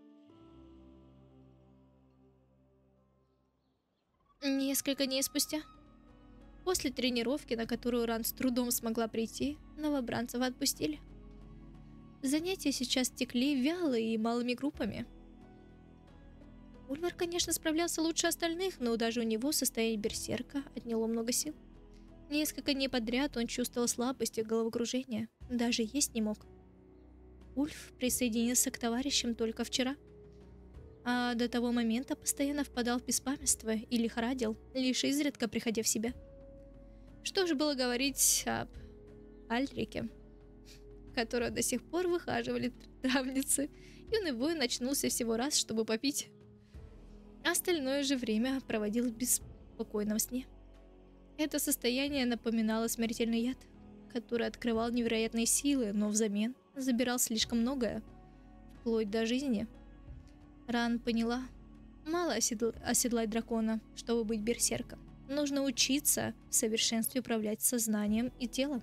Несколько дней спустя, после тренировки, на которую Ран с трудом смогла прийти, новобранцев отпустили. Занятия сейчас текли вяло и малыми группами. Ульвар, конечно, справлялся лучше остальных, но даже у него состояние берсерка отняло много сил. Несколько дней подряд он чувствовал слабость и головокружение, даже есть не мог. Ульф присоединился к товарищам только вчера, а до того момента постоянно впадал в беспамятство и лихорадил, лишь изредка приходя в себя. Что же было говорить об Альрике, которого до сих пор выхаживали травницы, юный воин очнулся всего раз, чтобы попить. Остальное же время проводил в беспокойном сне. Это состояние напоминало смертельный яд, который открывал невероятные силы, но взамен забирал слишком многое, вплоть до жизни. Ран поняла, мало оседлать дракона, чтобы быть берсерком. Нужно учиться в совершенстве управлять сознанием и телом.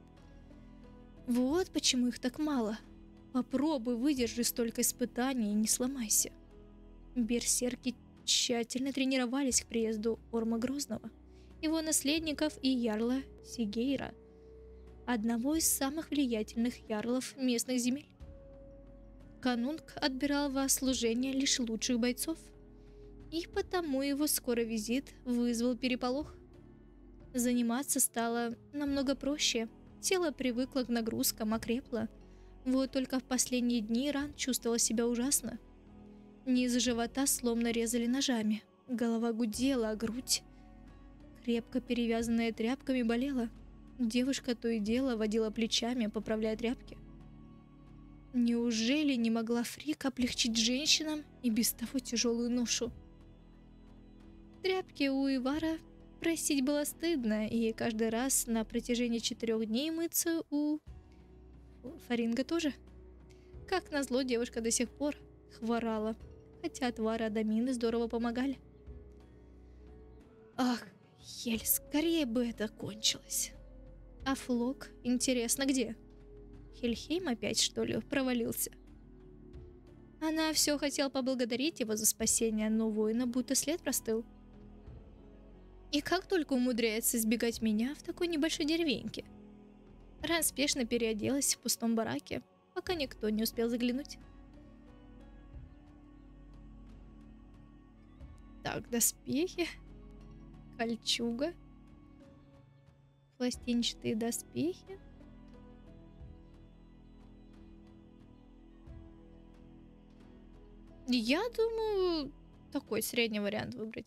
Вот почему их так мало. Попробуй выдержи столько испытаний и не сломайся. Берсерки тщательно тренировались к приезду Орма Грозного, его наследников и ярла Сигейра, одного из самых влиятельных ярлов местных земель. Канунг отбирал во служение лишь лучших бойцов, и потому его скорый визит вызвал переполох. Заниматься стало намного проще, тело привыкло к нагрузкам, окрепло. Вот только в последние дни Ран чувствовала себя ужасно. Низ живота словно резали ножами, голова гудела, а грудь, крепко перевязанная тряпками, болела. Девушка то и дело водила плечами, поправляя тряпки. Неужели не могла Фрик облегчить женщинам и без того тяжелую ношу? Тряпки у Ивара просить было стыдно, и каждый раз на протяжении 4 дней мыться у Фаринга тоже. Как назло, девушка до сих пор хворала, хотя отвары Адамины здорово помогали. Ах, еле скорее бы это кончилось. А Флок, интересно, где? Хельхейм опять, что ли, провалился? Она все хотела поблагодарить его за спасение, но воина будто след простыл. И как только умудряется избегать меня в такой небольшой деревеньке. Ран спешно переоделась в пустом бараке, пока никто не успел заглянуть. Так, доспехи, кольчуга, пластинчатые доспехи. Я думаю, такой средний вариант выбрать.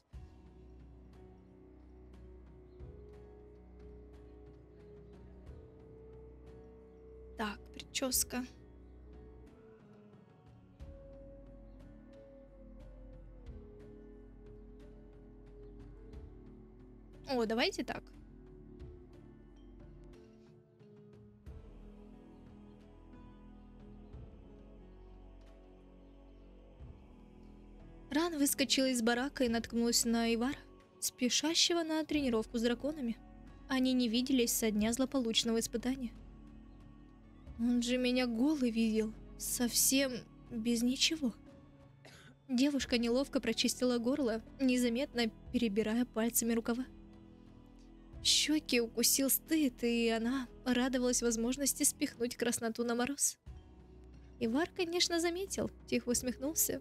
Так, прическа. О, давайте так. Ран выскочила из барака и наткнулась на Ивара, спешащего на тренировку с драконами. Они не виделись со дня злополучного испытания. Он же меня голый видел, совсем без ничего. Девушка неловко прочистила горло, незаметно перебирая пальцами рукава. Щеки укусил стыд, и она радовалась возможности спихнуть красноту на мороз. Ивар, конечно, заметил, тихо усмехнулся.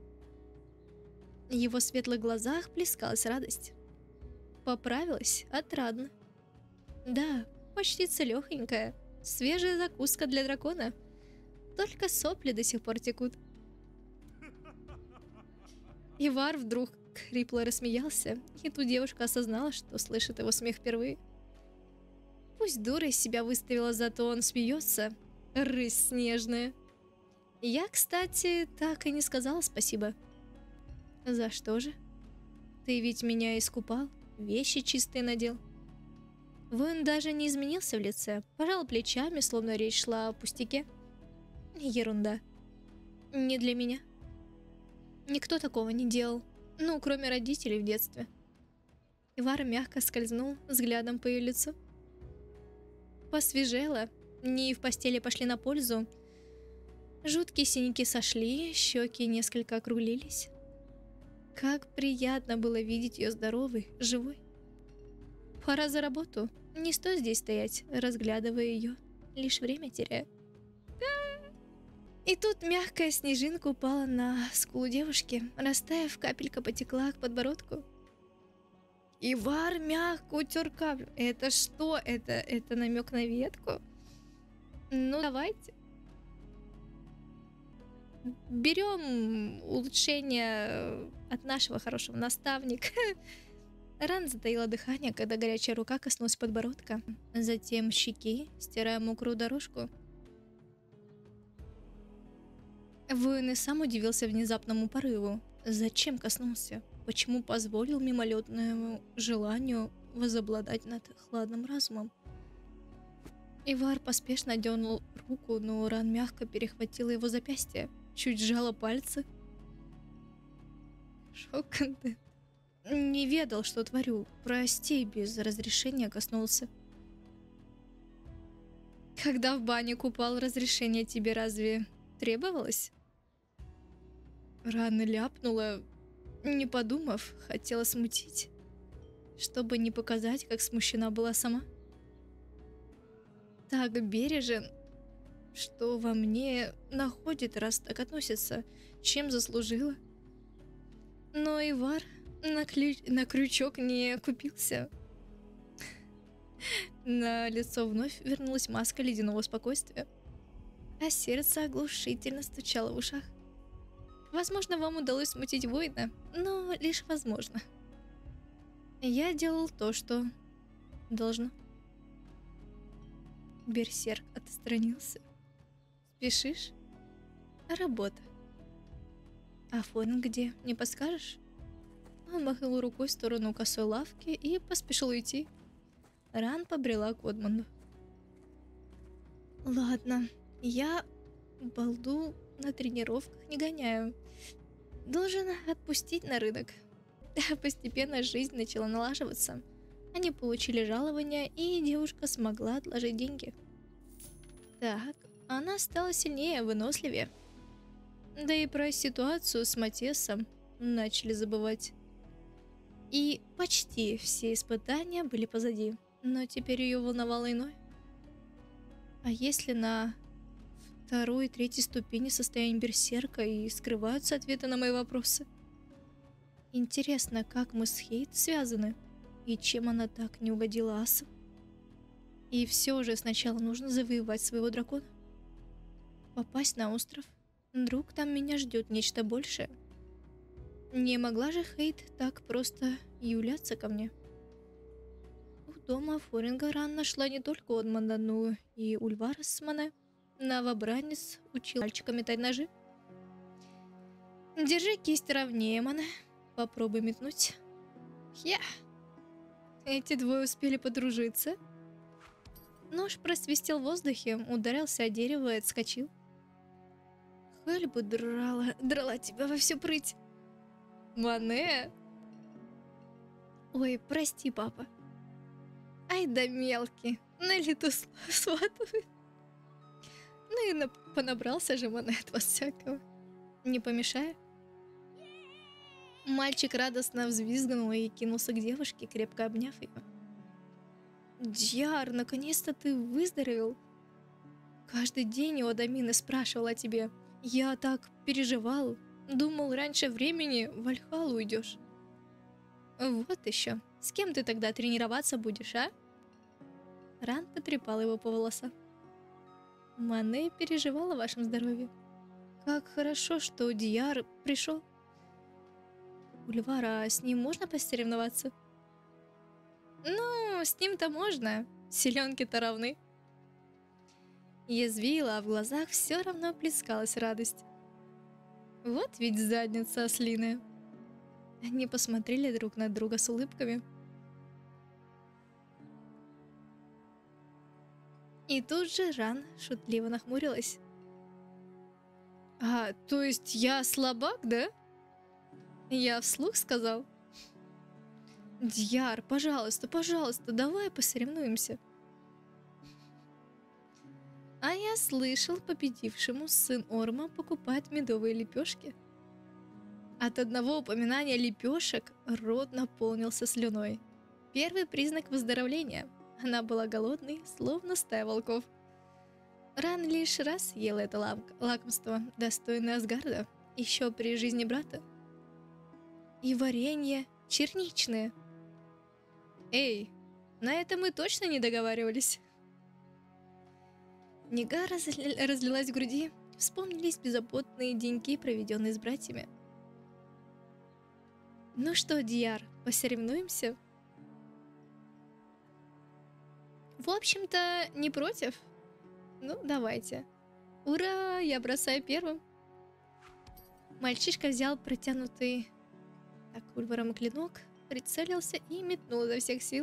В его светлых глазах плескалась радость. Поправилась отрадно. Да, почти целехонькая, свежая закуска для дракона. Только сопли до сих пор текут. Ивар вдруг хрипло рассмеялся, и тут девушка осознала, что слышит его смех впервые. Пусть дура из себя выставила, зато он смеется. Рысь снежная. Я, кстати, так и не сказала спасибо. За что же? Ты ведь меня искупал, вещи чистые надел. Воин даже не изменился в лице, пожал плечами, словно речь шла о пустяке. Ерунда. Не для меня. Никто такого не делал, ну, кроме родителей в детстве. Ивар мягко скользнул взглядом по ее лицу. Посвежела, не в постели пошли на пользу. Жуткие синяки сошли, щеки несколько округлились. Как приятно было видеть ее здоровой, живой. Пора за работу. Не стоит здесь стоять, разглядывая ее. Лишь время теряю. И тут мягкая снежинка упала на скулу девушки, растаяв, капелька потекла к подбородку. Ивар мягко утер каплю. Это что? Это намек на ветку? Ну, давайте. Берем улучшение от нашего хорошего наставника. Ран затаила дыхание, когда горячая рука коснулась подбородка. Затем щеки, стирая мокрую дорожку. Воин и сам удивился внезапному порыву. Зачем коснулся? Почему позволил мимолетному желанию возобладать над хладным разумом? Ивар поспешно дернул руку, но Ран мягко перехватила его запястье. Чуть сжала пальцы. Шок-контент. Не ведал, что творю. Прости, без разрешения коснулся. Когда в бане купал, разрешение тебе разве требовалось? Рано ляпнула, не подумав, хотела смутить, чтобы не показать, как смущена была сама. Так бережен, что во мне находит, раз так относится, чем заслужила. Но Ивар на крючок не купился. На лицо вновь вернулась маска ледяного спокойствия, а сердце оглушительно стучало в ушах. Возможно, вам удалось смутить воина, но лишь возможно. Я делал то, что должно. Берсерк отстранился. Спешишь? Работа. А Форин где? Не подскажешь? Он махнул рукой в сторону косой лавки и поспешил уйти. Ран побрела к Одманду. Ладно, я балду на тренировках не гоняю. Должен отпустить на рынок. Постепенно жизнь начала налаживаться. Они получили жалование, и девушка смогла отложить деньги. Так, она стала сильнее, выносливее. Да и про ситуацию с Матесом начали забывать. И почти все испытания были позади, но теперь ее волновало иное. А если на второй и третьей ступени состояния берсерка и скрываются ответы на мои вопросы? Интересно, как мы с Хейт связаны? И чем она так не угодила асу? И все же сначала нужно завоевать своего дракона. Попасть на остров. Вдруг там меня ждет нечто большее. Не могла же Хейт так просто являться ко мне. У дома Форинга Ран нашла не только Одманда, но и Ульвара с Мане. Новобранец учил мальчика метать ножи. Держи кисть ровнее, Мане. Попробуй метнуть. Хя! Эти двое успели подружиться. Нож просвистел в воздухе, ударился о дерево и отскочил. Хель бы драла тебя во всю прыть. Мане! Ой, прости, папа. Ай да мелкий, на лету сватывает. Ну и понабрался же Мане от вас всякого. Не помешаю? Мальчик радостно взвизгнул и кинулся к девушке, крепко обняв ее. Дьяр, наконец-то ты выздоровел. Каждый день у Адамины спрашивала о тебе. Я так переживал. Думал, раньше времени в Вальхалу уйдешь. Вот еще. С кем ты тогда тренироваться будешь, а? Ран потрепал его по волосам. Мане переживала о вашем здоровье. Как хорошо, что Дьяр пришел. Ульвара, с ним можно посоревноваться? Ну, с ним-то можно. Селенки-то равны. Язвила, а в глазах все равно плескалась радость. Вот ведь задница ослиная. Они посмотрели друг на друга с улыбками. И тут же Ран шутливо нахмурилась. А, то есть я слабак, да? Я вслух сказал. Дьяр, пожалуйста, пожалуйста, давай посоревнуемся. А я слышал, победившему сын Орма покупает медовые лепешки. От одного упоминания лепешек рот наполнился слюной. Первый признак выздоровления. Она была голодной, словно стая волков. Ран лишь раз ела это лакомство, достойное Асгарда, еще при жизни брата. И варенье черничное. Эй, на это мы точно не договаривались. Нега разлилась в груди, вспомнились беззаботные деньки, проведенные с братьями. Ну что, Дьяр, посоревнуемся? В общем-то, не против. Ну, давайте. Ура, я бросаю первым. Мальчишка взял протянутый так Ульваром клинок, прицелился и метнул изо всех сил.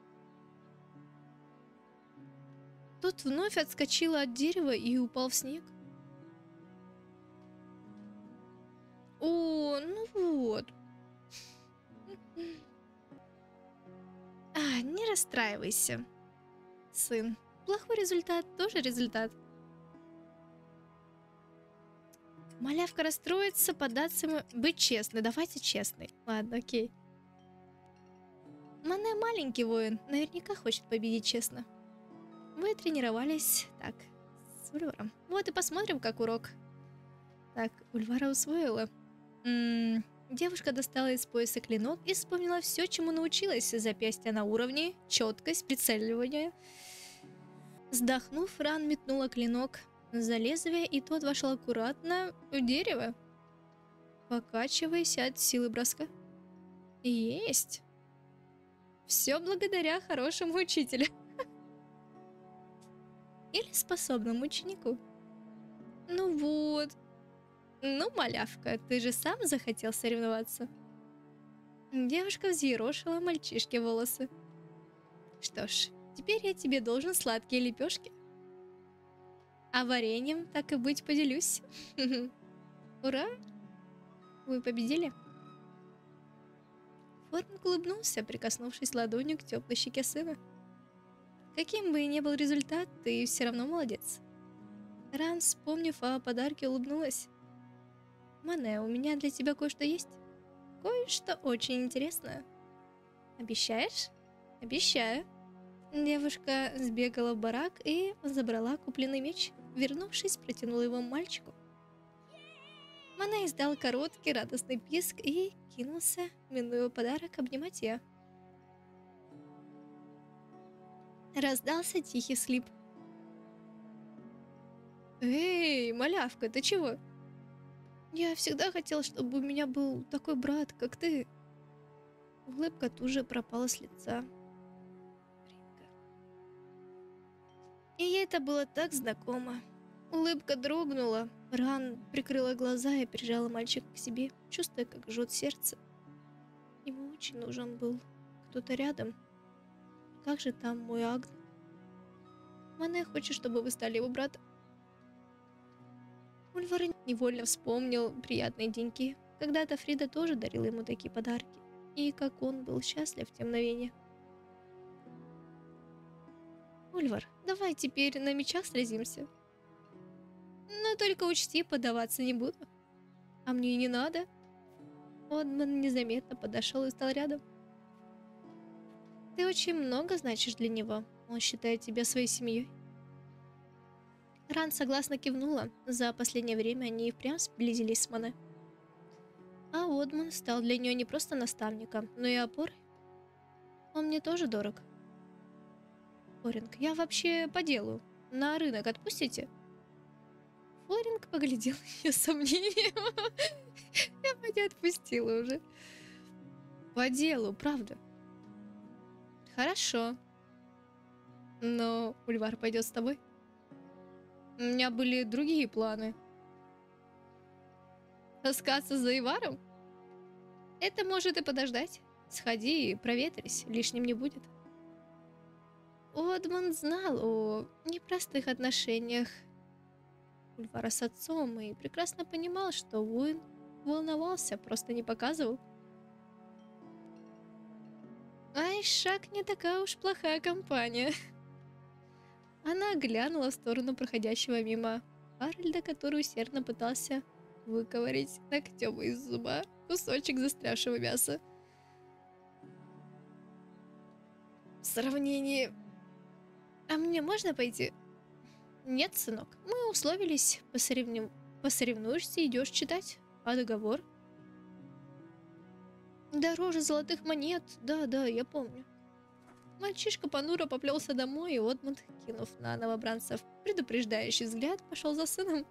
Тот вновь отскочил от дерева и упал в снег. О, ну вот. Не расстраивайся, сын. Плохой результат тоже результат. Малявка расстроится, податься ему... Быть честной, давайте честной. Ладно, окей. Мане маленький воин, наверняка хочет победить честно. Мы тренировались так, с Ульваром. Вот и посмотрим, как урок. Так, Ульвара усвоила. Девушка достала из пояса клинок и вспомнила все, чему научилась. Запястья на уровне, четкость, прицеливание. Вздохнув, Ран метнула клинок за лезвие, и тот вошел аккуратно в дерево, покачиваясь от силы броска. Есть! Все благодаря хорошему учителю. Или способному ученику. Ну вот. Ну, малявка, ты же сам захотел соревноваться. Девушка взъерошила мальчишке волосы. Что ж, теперь я тебе должен сладкие лепешки. А вареньем, так и быть, поделюсь. Ура! Вы победили? Формик улыбнулся, прикоснувшись ладонью к теплой щеке сына. Каким бы ни был результат, ты все равно молодец. Ран, вспомнив о подарке, улыбнулась. Мане, у меня для тебя кое-что есть. Кое-что очень интересное. Обещаешь? Обещаю. Девушка сбегала в барак и забрала купленный меч. Вернувшись, протянула его мальчику. Мане издал короткий радостный писк и кинулся, минуя подарок, обнимать ее. Раздался тихий всхлип. Эй, малявка, ты чего? Я всегда хотел, чтобы у меня был такой брат, как ты. Улыбка тут же пропала с лица. И ей это было так знакомо. Улыбка дрогнула, Ран прикрыла глаза и прижала мальчика к себе, чувствуя, как жжет сердце. Ему очень нужен был кто-то рядом. Как же там мой Агн? Мане хочет, чтобы вы стали его братом. Ульвар невольно вспомнил приятные деньки. Когда-то Фрида тоже дарила ему такие подарки. И как он был счастлив в те мгновения. Ульвар, давай теперь на мечах сразимся. Но только учти, поддаваться не буду. А мне и не надо. Одман незаметно подошел и стал рядом. Ты очень много значишь для него. Он считает тебя своей семьей. Ран согласно кивнула. За последнее время они и впрямь сблизились с Мане. А Одман стал для нее не просто наставником, но и опорой. Он мне тоже дорог. Флоринг, я вообще по делу. На рынок отпустите? Флоринг поглядел на нее с сомнением. Я бы не отпустила уже. По делу, правда. Хорошо. Но Ульвар пойдет с тобой? У меня были другие планы. Таскаться за Иваром? Это может и подождать. Сходи и проветрись, лишним не будет. Одман знал о непростых отношениях Ульвара с отцом и прекрасно понимал, что воин волновался, просто не показывал. Айшак не такая уж плохая компания. Она глянула в сторону проходящего мимо Харальда, который усердно пытался выковырять ногтем из зуба кусочек застрявшего мяса. В сравнении... А мне можно пойти? Нет, сынок, мы условились, посоревнуешься и идешь читать. А договор? Дороже золотых монет, да, я помню. Мальчишка понуро поплелся домой, и Одмунд, кинув на новобранцев предупреждающий взгляд, пошел за сыном.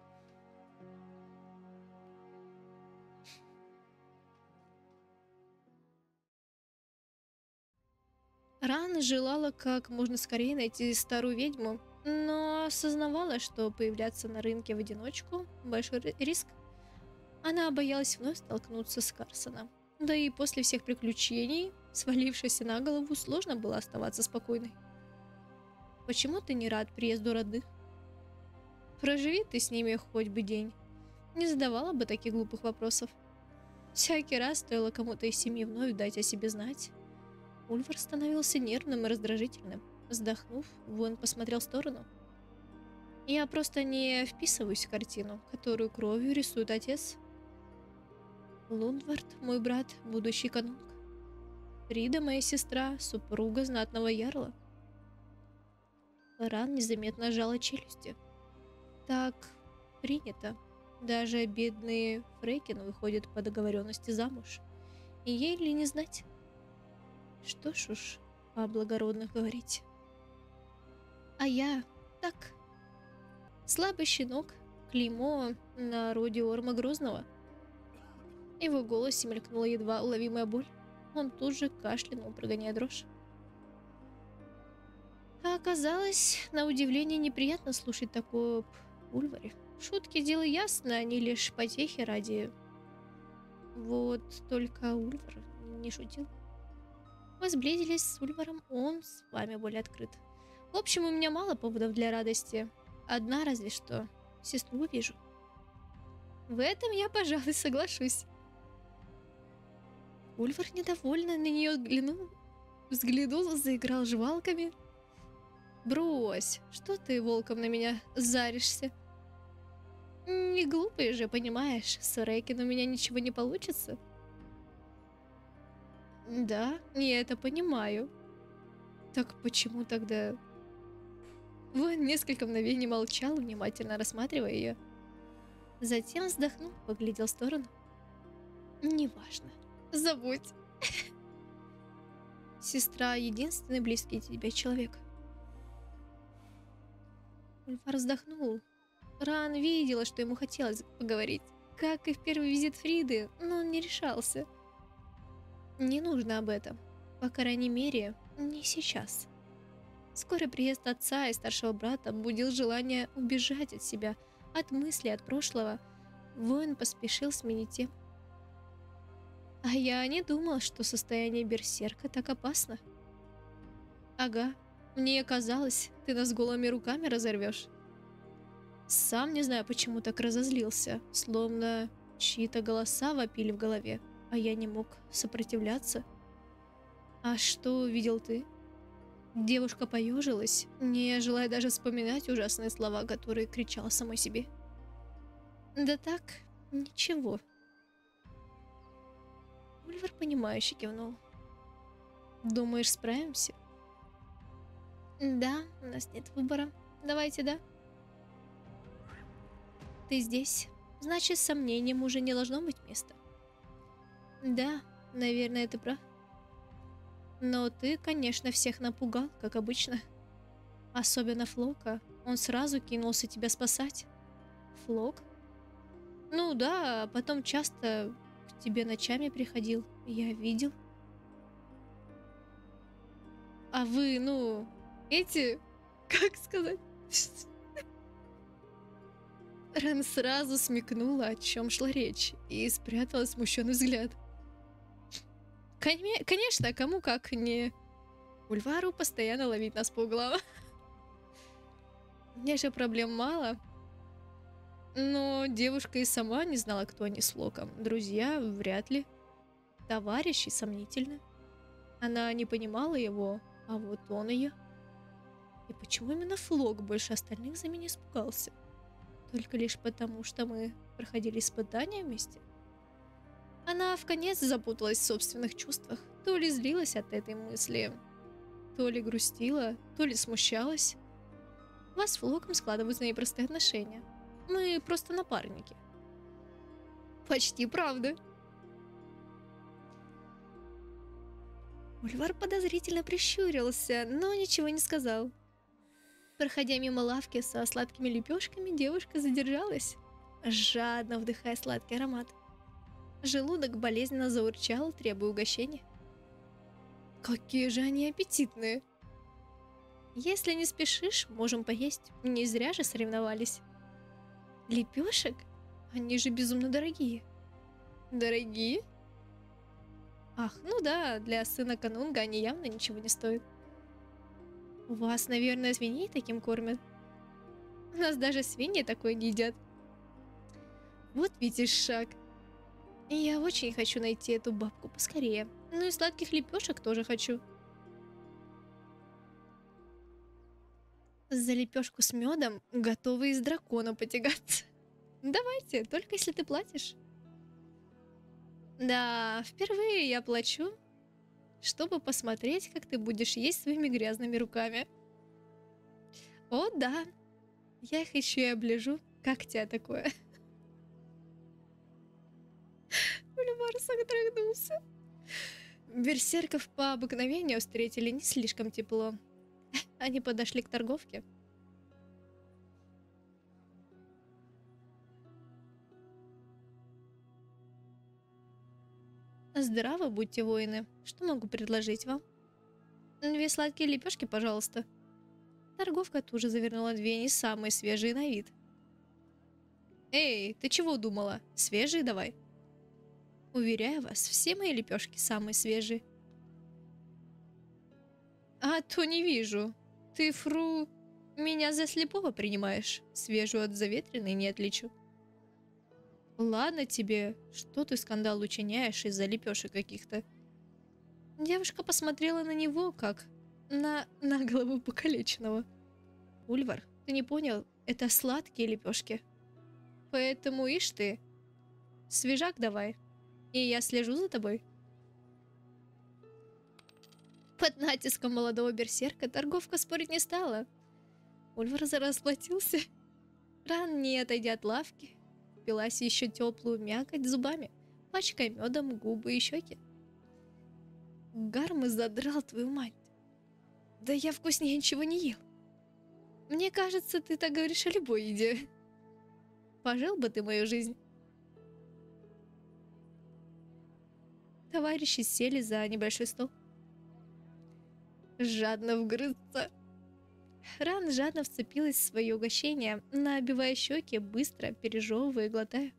Ран желала как можно скорее найти старую ведьму, но осознавала, что появляться на рынке в одиночку – большой риск. Она боялась вновь столкнуться с Карсоном. Да и после всех приключений, свалившейся на голову, сложно было оставаться спокойной. Почему ты не рад приезду родных? Проживи ты с ними хоть бы день. Не задавала бы таких глупых вопросов. Всякий раз стоило кому-то из семьи вновь дать о себе знать. Ульвар становился нервным и раздражительным. Вздохнув, воин посмотрел в сторону. Я просто не вписываюсь в картину, которую кровью рисует отец. Лундвард, мой брат, будущий канунг. Фрида, моя сестра, супруга знатного ярла. Ран незаметно сжала челюсти. Так принято. Даже бедные Фрейкин выходят по договоренности замуж. И ей ли не знать? Что ж уж о благородных говорить. А я так. Слабый щенок, клеймо на роде Орма Грозного. В его голосе мелькнула едва уловимая боль. Он тут же кашлянул, прогоняя дрожь. А оказалось, на удивление, неприятно слушать такое об Ульваре. Шутки дело ясно, они лишь потехи ради... Вот только Ульвар не шутил. Мы сблизились с Ульваром, он с вами более открыт. В общем, у меня мало поводов для радости. Одна разве что. Сестру вижу. В этом я, пожалуй, соглашусь. Ульвар недовольно на нее взглянул, заиграл жвалками. Брось, что ты волком на меня заришься? Не глупый же, понимаешь, с Рейкин у меня ничего не получится. Да, я это понимаю. Так почему тогда... Вон несколько мгновений молчал, внимательно рассматривая ее. Затем вздохнул, поглядел в сторону. Неважно. Забудь. Сестра — единственный близкий тебе человек. Ульфар вздохнул. Ран видела, что ему хотелось поговорить. Как и в первый визит Фриды, но он не решался. Не нужно об этом. По крайней мере, не сейчас. Скорый приезд отца и старшего брата будил желание убежать от себя, от мыслей, от прошлого. Воин поспешил сменить тему. А я не думал, что состояние берсерка так опасно. Ага, мне казалось, ты нас голыми руками разорвешь. Сам не знаю, почему так разозлился, словно чьи-то голоса вопили в голове, а я не мог сопротивляться. А что видел ты? Девушка поежилась, не желая даже вспоминать ужасные слова, которые кричала самой себе. Да так, ничего. Ульвар, понимающе кивнул. Думаешь, справимся? Да, у нас нет выбора. Давайте, да? Ты здесь. Значит, с сомнением уже не должно быть места. Да, наверное, ты прав. Но ты, конечно, всех напугал, как обычно. Особенно Флока. Он сразу кинулся тебя спасать. Флок? Ну да, а потом часто к тебе ночами приходил. Я видел. А вы, ну, эти, как сказать? Рен сразу смекнула, о чем шла речь, и спрятала смущенный взгляд. Конечно, кому как не Ульвару постоянно ловить нас по углам. Мне же проблем мало. Но девушка и сама не знала, кто они с Локом. Друзья вряд ли. Товарищи сомнительно. Она не понимала его, а вот он ее. И почему именно Флок больше остальных за меня испугался? Только лишь потому, что мы проходили испытания вместе? Она вконец запуталась в собственных чувствах. То ли злилась от этой мысли, то ли грустила, то ли смущалась. У вас с Флоком складываются непростые отношения. Мы просто напарники. Почти правда. Ульвар подозрительно прищурился, но ничего не сказал. Проходя мимо лавки со сладкими лепешками, девушка задержалась, жадно вдыхая сладкий аромат. Желудок болезненно заурчал, требуя угощения. Какие же они аппетитные! Если не спешишь, можем поесть. Не зря же соревновались. Лепешек? Они же безумно дорогие. Дорогие? Ах, ну да, для сына Канунга они явно ничего не стоят. У вас, наверное, свиней таким кормят? У нас даже свиньи такое не едят. Вот видишь шаг. И я очень хочу найти эту бабку поскорее. Ну и сладких лепешек тоже хочу. За лепешку с медом готовы из дракона потягаться. Давайте, только если ты платишь. Да, впервые я плачу, чтобы посмотреть, как ты будешь есть своими грязными руками. О, да. Я их еще и оближу. Как тебя такое? Ульвар содрогнулся. Берсерков по обыкновению встретили не слишком тепло. Они подошли к торговке. Здраво будьте, воины. Что могу предложить вам? 2 сладкие лепешки, пожалуйста. Торговка тут же завернула 2 не самые свежие на вид. Эй, ты чего думала? Свежие давай. Уверяю вас, все мои лепешки самые свежие. А то не вижу. Ты, Фру, меня за слепого принимаешь. Свежую от заветренной не отличу. Ладно тебе, что ты скандал учиняешь из-за лепешек каких-то? Девушка посмотрела на него, как на голову покалеченного. Ульвар, ты не понял, это сладкие лепешки. Поэтому ишь ты, свежак давай, и я слежу за тобой. Под натиском молодого берсерка торговка спорить не стала. Ульвар расплатился. Ран, не отойдя от лавки, впилась еще теплую мякоть зубами, пачкая медом губы и щеки. Гарм задрал твою мать. Да я вкуснее ничего не ел. Мне кажется, ты так говоришь о любой еде. Пожил бы ты мою жизнь. Товарищи сели за небольшой стол. Жадно вгрызться. Ран жадно вцепилась в свое угощение, набивая щеки, быстро пережевывая и глотая.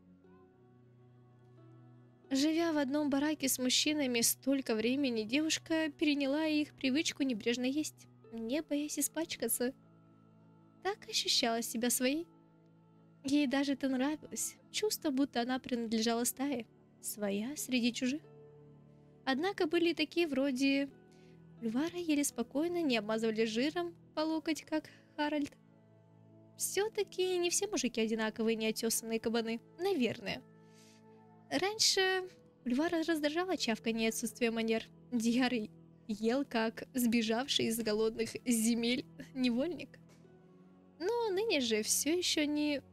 Живя в одном бараке с мужчинами столько времени, девушка переняла их привычку небрежно есть, не боясь испачкаться. Так ощущала себя своей. Ей даже это нравилось, чувство, будто она принадлежала стае, своя среди чужих. Однако были и такие вроде Ульвара, еле спокойно, не обмазывали жиром по локоть, как Харальд. Все-таки не все мужики одинаковые неотесанные кабаны, наверное. Раньше Ульвара раздражала чавканье и отсутствие манер. Дьяры ел как сбежавший из голодных земель невольник. Но ныне же все еще не...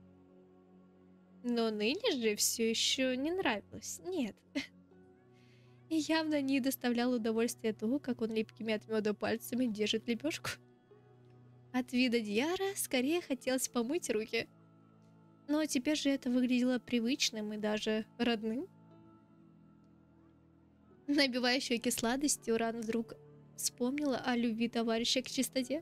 Но ныне же все еще не нравилось. Нет. И явно не доставляло удовольствия то, как он липкими от меда пальцами держит лепешку. От вида Дьяра скорее хотелось помыть руки. Но теперь же это выглядело привычным и даже родным. Набивая щеки сладостью, Ран вдруг вспомнила о любви товарища к чистоте.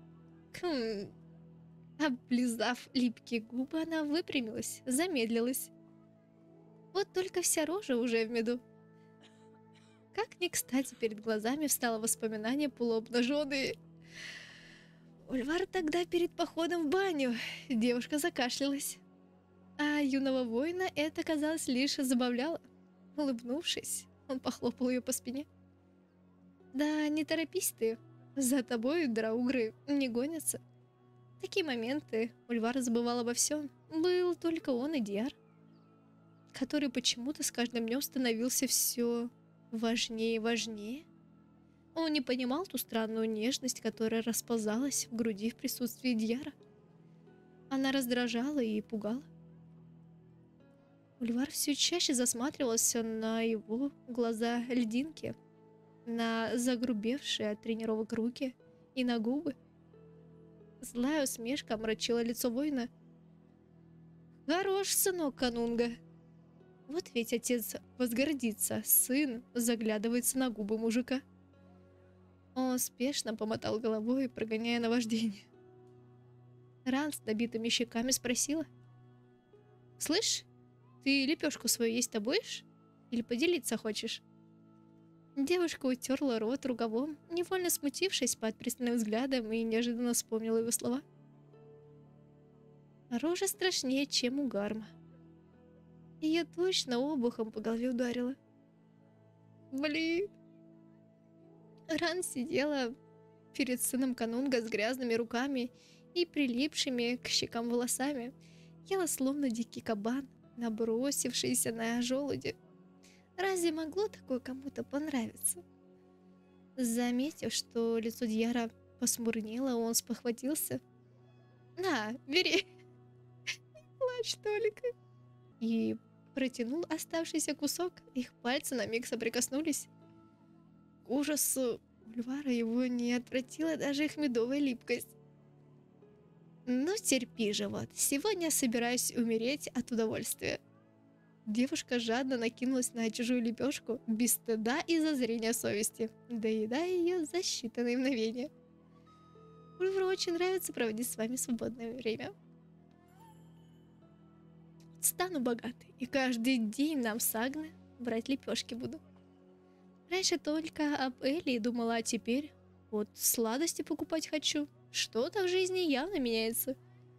Облизав липкие губы, она выпрямилась, замедлилась. Вот только вся рожа уже в меду. Как ни кстати, перед глазами встало воспоминание полуобнаженной. Ульвар тогда перед походом в баню. Девушка закашлялась. А юного воина это, казалось, лишь забавляло. Улыбнувшись, он похлопал ее по спине. «Да не торопись ты, за тобой драугры не гонятся». В такие моменты Ульвар забывал обо всем. Был только он и Дьяр, который почему-то с каждым днем становился все важнее и важнее. Он не понимал ту странную нежность, которая расползалась в груди в присутствии Дьяра. Она раздражала и пугала. Ульвар все чаще засматривался на его глаза льдинки, на загрубевшие от тренировок руки и на губы. Злая усмешка омрачила лицо воина. «Хорош, сынок Канунга!» Вот ведь отец возгордится, сын заглядывается на губы мужика. Он спешно помотал головой, прогоняя наваждение. Ран с набитыми щеками спросила. «Слышь, ты лепешку свою есть-то будешь? Или поделиться хочешь?» Девушка утерла рот рукавом, невольно смутившись под пристальным взглядом, и неожиданно вспомнила его слова. Рожа страшнее, чем у Гарма. Ее точно обухом по голове ударило. Блин. Ран сидела перед сыном Канунга с грязными руками и прилипшими к щекам волосами. Ела словно дикий кабан, набросившийся на желуди. Разве могло такое кому-то понравиться? Заметив, что лицо Дьяра посмурнело, он спохватился. «На, бери, плачь только!» И протянул оставшийся кусок. Их пальцы на миг соприкоснулись. К ужасу Ульвара его не отвратила даже их медовая липкость. «Ну терпи же вот, сегодня собираюсь умереть от удовольствия». Девушка жадно накинулась на чужую лепешку, без стыда и зазрения совести, доедая ее за считанные мгновения. Ульвару очень нравится проводить с вами свободное время. Стану богатой, и каждый день нам с Агне брать лепешки буду. Раньше только об Элли думала, а теперь вот сладости покупать хочу. Что-то в жизни явно меняется.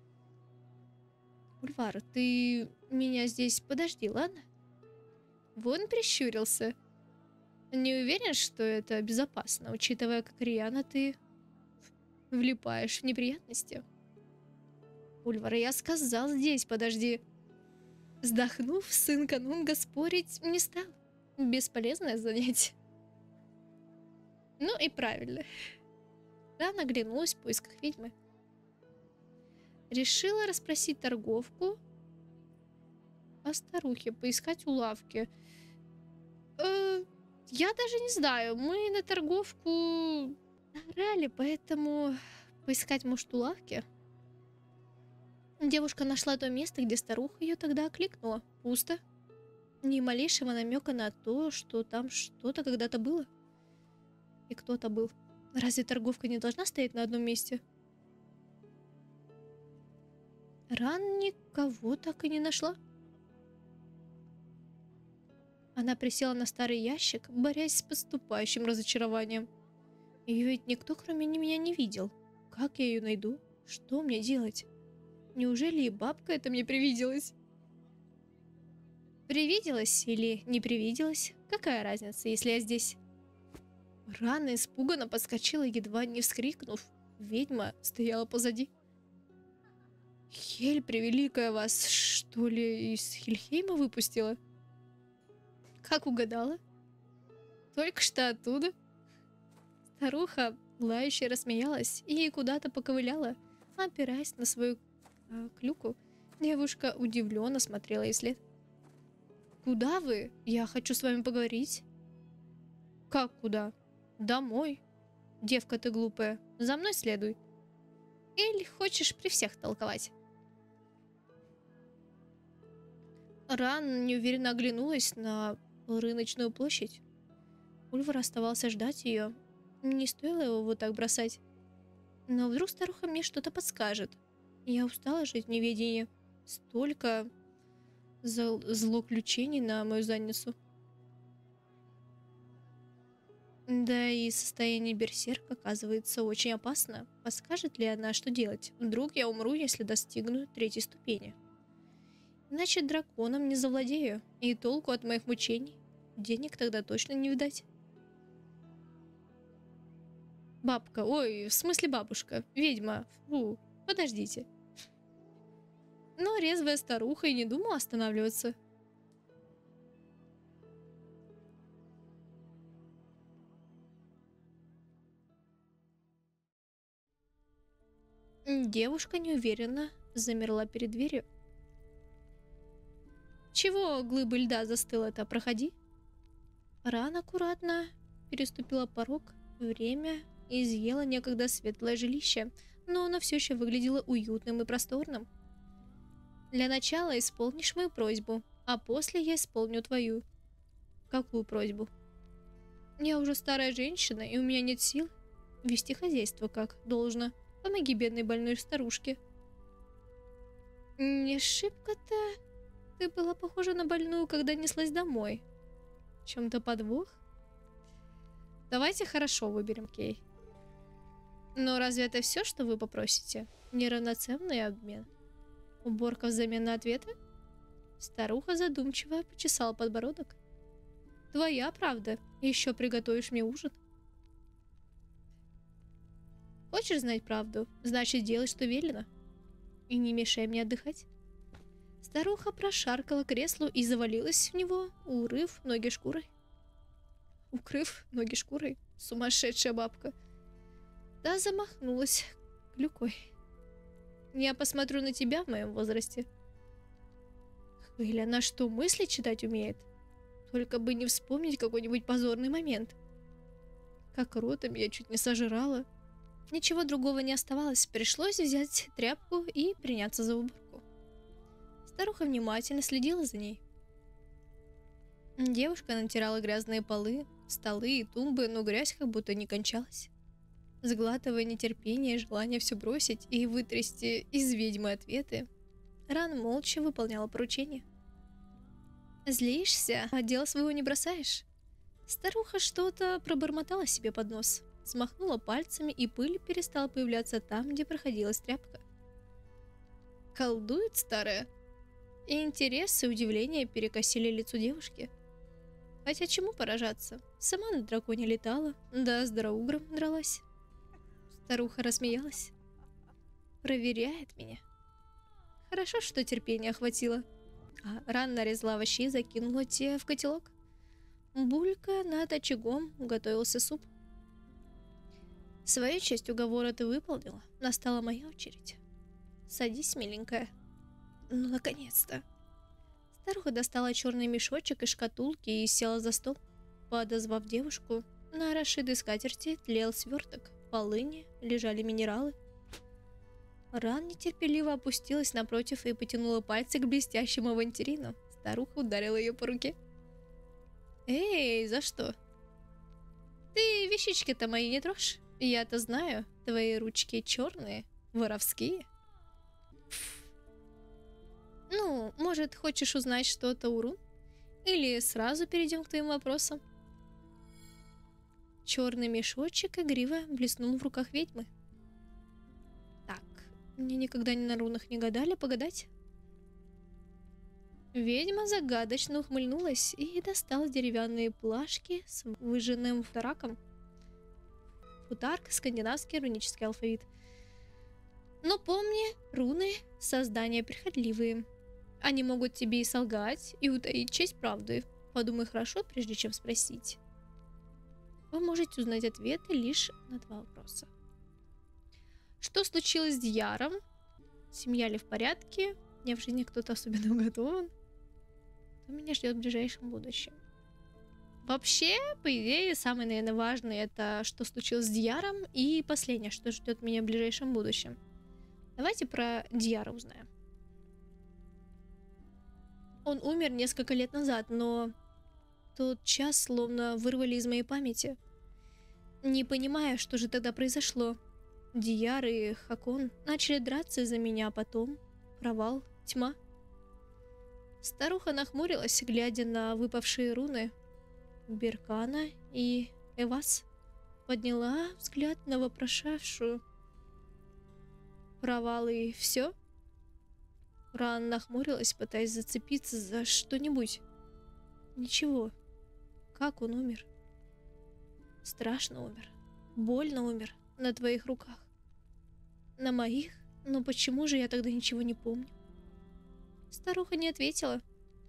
Ульвар, ты меня здесь подожди, ладно? Вон прищурился. Не уверен, что это безопасно, учитывая, как рьяно ты влипаешь в неприятности. Ульвар, я сказал здесь, подожди. Вздохнув, сын Канунга спорить не стал. Бесполезное занятие. Ну и правильно. Ран оглянулась в поисках ведьмы. Решила расспросить торговку о старухе, поискать у лавки. Я даже не знаю, мы на торговку орали, поэтому поискать, может, у лавки. Девушка нашла то место, где старуха ее тогда окликнула. Пусто. Ни малейшего намека на то, что там что-то когда-то было. И кто-то был. Разве торговка не должна стоять на одном месте? Ран никого так и не нашла. Она присела на старый ящик, борясь с подступающим разочарованием. Ее ведь никто, кроме меня, не видел. Как я ее найду? Что мне делать? Неужели и бабка это мне привиделась? Привиделась или не привиделась? Какая разница, если я здесь? Рана испуганно подскочила, едва не вскрикнув. Ведьма стояла позади. Хель Превеликая вас, что ли, из Хельхейма выпустила? Как угадала? Только что оттуда. Старуха лающе рассмеялась и куда-то поковыляла, опираясь на свою клюку. Девушка удивленно смотрела ей вслед. «Куда вы? Я хочу с вами поговорить». «Как куда?» «Домой. Девка ты глупая, за мной следуй. Или хочешь при всех толковать?» Ран неуверенно оглянулась на рыночную площадь. Ульвар оставался ждать ее. Не стоило его вот так бросать. Но вдруг старуха мне что-то подскажет. Я устала жить в неведении. Столько злоключений на мою задницу. Да и состояние берсерка оказывается очень опасно. Подскажет ли она, что делать? Вдруг я умру, если достигну 3-й ступени. Иначе драконом не завладею. И толку от моих мучений. Денег тогда точно не видать. Бабка, ой, в смысле бабушка, ведьма, фу, подождите. Но резвая старуха и не думала останавливаться. Девушка неуверенно замерла перед дверью. Чего глыбы льда застыла-то? Проходи. Ран аккуратно переступила порог. Время изъело некогда светлое жилище, но оно все еще выглядело уютным и просторным. Для начала исполнишь мою просьбу, а после я исполню твою. Какую просьбу? Я уже старая женщина, и у меня нет сил вести хозяйство как должно. Помоги бедной больной старушке. Не шибко-то ты была похожа на больную, когда неслась домой. В чем-то подвох? Давайте хорошо выберем, Кей. Но разве это все, что вы попросите? Неравноценный обмен? Уборка взамен на ответы? Старуха задумчиво почесала подбородок. Твоя правда. Еще приготовишь мне ужин? Хочешь знать правду? Значит, делай, что велено. И не мешай мне отдыхать. Старуха прошаркала к креслу и завалилась в него, укрыв ноги шкурой. Укрыв ноги шкурой? Сумасшедшая бабка. Та замахнулась клюкой. Я посмотрю на тебя в моем возрасте. Или она что, мысли читать умеет? Только бы не вспомнить какой-нибудь позорный момент. Как ротом я чуть не сожрала. Ничего другого не оставалось. Пришлось взять тряпку и приняться за уборку. Старуха внимательно следила за ней. Девушка натирала грязные полы, столы и тумбы, но грязь как будто не кончалась. Сглатывая нетерпение и желание все бросить и вытрясти из ведьмы ответы, Ран молча выполняла поручение. «Злишься, а дела своего не бросаешь?» Старуха что-то пробормотала себе под нос, смахнула пальцами, и пыль перестала появляться там, где проходилась тряпка. «Колдует старая?» И интерес и удивление перекосили лицо девушки. Хотя чему поражаться? Сама на драконе летала, да с драугром дралась. Старуха рассмеялась. «Проверяет меня. Хорошо, что терпение охватило». Ран нарезала овощи и закинула те в котелок. Булькая над очагом готовился суп. Свою часть уговора ты выполнила. Настала моя очередь. Садись, миленькая. Ну, наконец-то. Старуха достала черный мешочек из шкатулки и села за стол. Подозвав девушку, на расшитой скатерти тлел сверток. В полыни лежали минералы. Ран нетерпеливо опустилась напротив и потянула пальцы к блестящему авантирину. Старуха ударила ее по руке. «Эй, за что? Ты вещички-то мои не трожь. Я-то знаю, твои ручки черные, воровские». «Ну, может, хочешь узнать что-то, Урун? Или сразу перейдем к твоим вопросам?» Черный мешочек игриво блеснул в руках ведьмы. «Так, мне никогда ни на рунах не гадали, погадать?» Ведьма загадочно ухмыльнулась и достала деревянные плашки с выжженным футараком. Футарк — скандинавский рунический алфавит. Но помни, руны — создания прихотливые. Они могут тебе и солгать, и утаить часть правды. Подумай хорошо, прежде чем спросить. Вы можете узнать ответы лишь на 2 вопроса. Что случилось с Дьяром? Семья ли в порядке? Мне в жизни кто-то особенно уготован? Что меня ждет в ближайшем будущем? Вообще, по идее, самое, наверное, важное это что случилось с Дьяром, и последнее, что ждет меня в ближайшем будущем. Давайте про Дьяра узнаем. Он умер несколько лет назад, но тот час словно вырвали из моей памяти. Не понимая, что же тогда произошло. Дьяр и Хакон начали драться из-за меня, а потом провал, тьма. Старуха нахмурилась, глядя на выпавшие руны Беркана и Эвас. Подняла взгляд на вопрошавшую. Провал и все? Ран нахмурилась, пытаясь зацепиться за что-нибудь. Ничего. Как он умер? Страшно умер. Больно умер. На твоих руках. На моих? Но почему же я тогда ничего не помню? Старуха не ответила.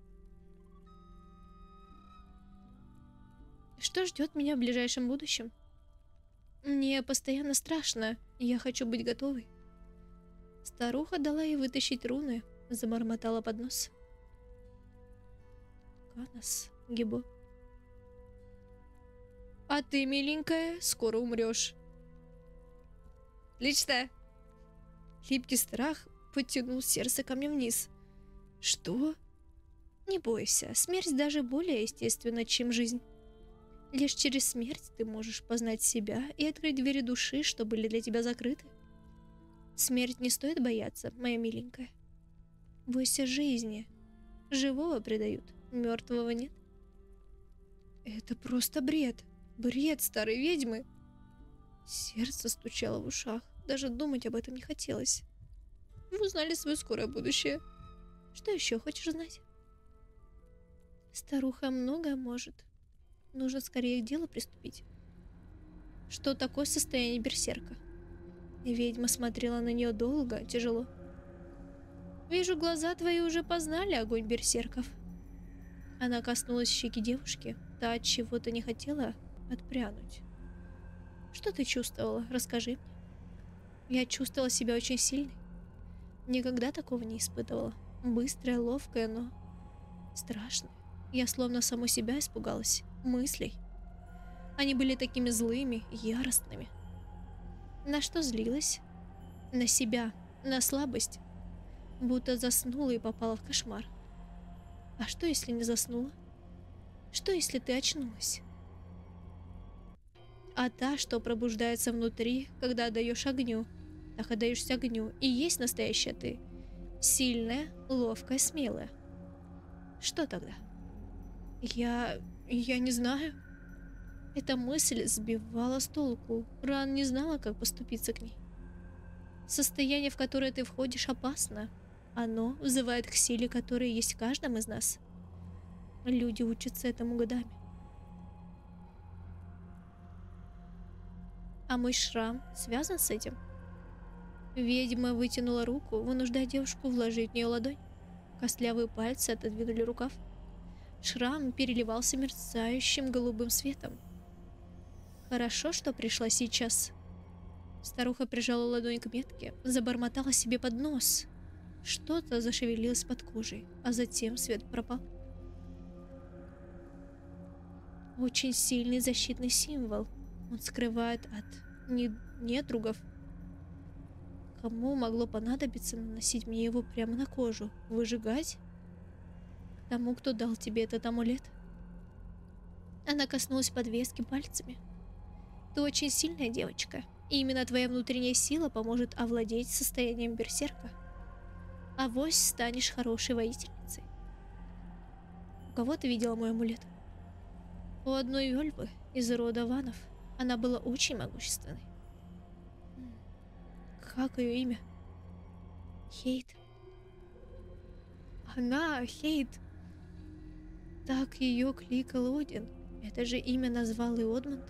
Что ждет меня в ближайшем будущем? Мне постоянно страшно, и я хочу быть готовой. Старуха дала ей вытащить руны, забормотала под нос. Канас, Гибо. А ты, миленькая, скоро умрешь. Лично. Липкий страх потянул сердце ко мне вниз. Что? Не бойся, смерть даже более естественна, чем жизнь. Лишь через смерть ты можешь познать себя и открыть двери души, что были для тебя закрыты. Смерть не стоит бояться, моя миленькая. Бойся жизни. Живого предают, мертвого нет. Это просто бред. Бред старой ведьмы. Сердце стучало в ушах. Даже думать об этом не хотелось. Вы узнали свое скорое будущее. Что еще хочешь знать? Старуха многое может. Нужно скорее к делу приступить. Что такое состояние берсерка? Ведьма смотрела на нее долго, тяжело. Вижу, глаза твои уже познали огонь берсерков. Она коснулась щеки девушки. Та от чего-то не хотела отпрянуть. Что ты чувствовала? Расскажи мне. Я чувствовала себя очень сильной. Никогда такого не испытывала. Быстрая, ловкая, но страшная. Я словно саму себя испугалась. Мыслей. Они были такими злыми, яростными. На что злилась? На себя, на слабость. Будто заснула и попала в кошмар. А что, если не заснула? Что, если ты очнулась? А та, что пробуждается внутри, когда отдаешь огню, так отдаешься огню, и есть настоящая ты. Сильная, ловкая, смелая. Что тогда? Я не знаю. Эта мысль сбивала с толку. Ран не знала, как поступиться к ней. Состояние, в которое ты входишь, опасно. Оно вызывает к силе, которая есть в каждом из нас. Люди учатся этому годами. А мой шрам связан с этим? Ведьма вытянула руку, вынуждая девушку вложить в нее ладонь. Костлявые пальцы отодвинули рукав. Шрам переливался мерцающим голубым светом. Хорошо, что пришла сейчас. Старуха прижала ладонь к метке, забормотала себе под нос. Что-то зашевелилось под кожей, а затем свет пропал. Очень сильный защитный символ. Он скрывает от недругов. Кому могло понадобиться наносить мне его прямо на кожу? Выжигать? Тому, кто дал тебе этот амулет? Она коснулась подвески пальцами. Ты очень сильная девочка, и именно твоя внутренняя сила поможет овладеть состоянием берсерка. Авось станешь хорошей воительницей. У кого ты видела мой амулет? У одной вельвы из рода Ванов. Она была очень могущественной. Как ее имя? Хейт. Она, Хейт. Так ее кликал Один. Это же имя назвал и Одмунд.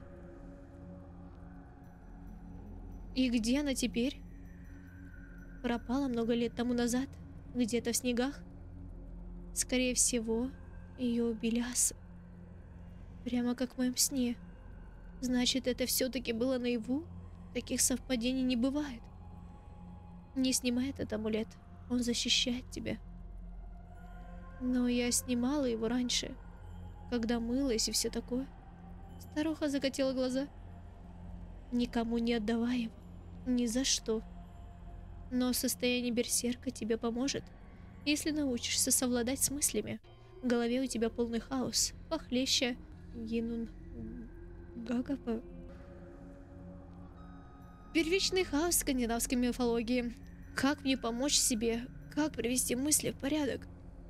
И где она теперь? Пропала много лет тому назад. Где-то в снегах. Скорее всего, ее убили асы. Прямо как в моем сне. Значит, это все-таки было наяву? Таких совпадений не бывает. Не снимай этот амулет. Он защищает тебя. Но я снимала его раньше, когда мылась и все такое. Старуха закатила глаза. Никому не отдавай его. Ни за что. Но состояние берсерка тебе поможет, если научишься совладать с мыслями. В голове у тебя полный хаос. Похлеще Гинун Гагапа. Первичный хаос в скандинавской мифологии. Как мне помочь себе? Как привести мысли в порядок?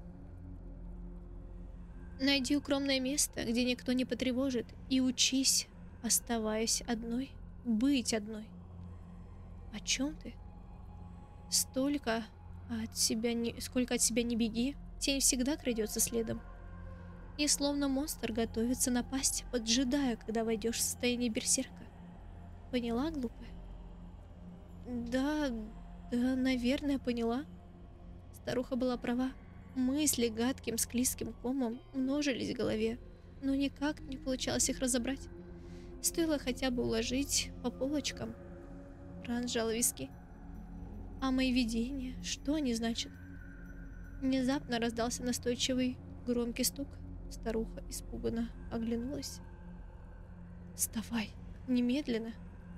Найди укромное место, где никто не потревожит, и учись, оставаясь одной, быть одной. О чем ты? Сколько от себя не беги, тень всегда крадется следом. И словно монстр готовится напасть, поджидая, когда войдешь в состояние берсерка. Поняла, глупая? Да, наверное, поняла. Старуха была права. Мысли гадким склизким комом множились в голове, но никак не получалось их разобрать. Стоило хотя бы уложить по полочкам. Ран сжал виски. А мои видения, что они значат? Внезапно раздался настойчивый громкий стук. Старуха испуганно оглянулась. «Вставай! Немедленно!»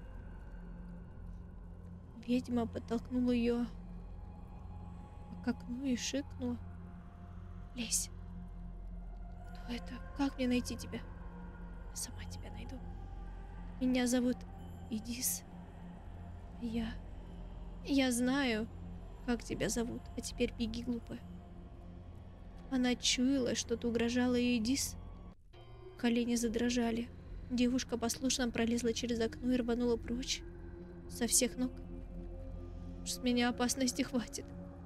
Ведьма подтолкнула ее к окну и шикнула. «Лезь! Кто это? Как мне найти тебя?» «Я сама тебя найду. Меня зовут Идис. Я знаю, как тебя зовут, а теперь беги, глупая». Она чуяла, что-то угрожало ей Идис. Колени задрожали. Девушка послушно пролезла через окно и рванула прочь. Со всех ног. С меня опасности хватит.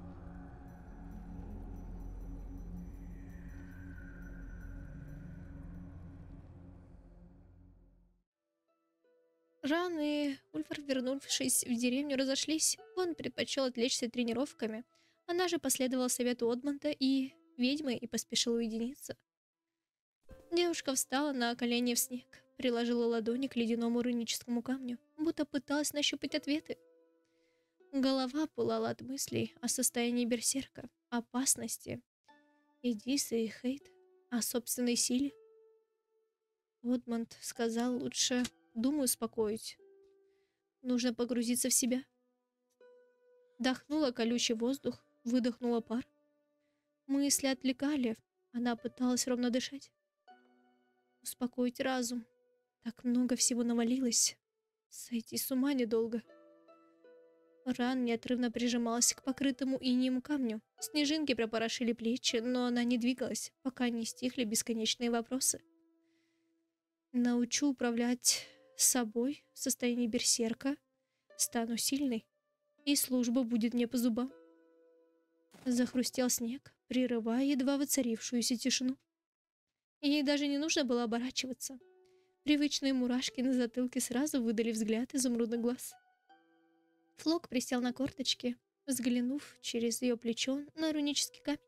Ран и Ульфар, вернувшись в деревню, разошлись. Он предпочел отвлечься тренировками. Она же последовала совету Одмонта и ведьмы и поспешила уединиться. Девушка встала на колени в снег, приложила ладони к ледяному руническому камню, будто пыталась нащупать ответы. Голова пылала от мыслей о состоянии берсерка, опасности, Эдиса и Хейт, о собственной силе. Одмонд сказал, лучше думу успокоить. Нужно погрузиться в себя. Вдохнула колючий воздух, выдохнула пар. Мысли отвлекали, она пыталась ровно дышать. Успокоить разум. Так много всего навалилось. Сойти с ума недолго. Ран неотрывно прижималась к покрытому инеем камню. Снежинки пропорошили плечи, но она не двигалась, пока не стихли бесконечные вопросы. Научу управлять собой в состоянии берсерка, стану сильной, и служба будет мне по зубам. Захрустел снег, прерывая едва воцарившуюся тишину. Ей даже не нужно было оборачиваться. Привычные мурашки на затылке сразу выдали взгляд изумрудных глаз. Флок присел на корточки, взглянув через ее плечо на рунический камень.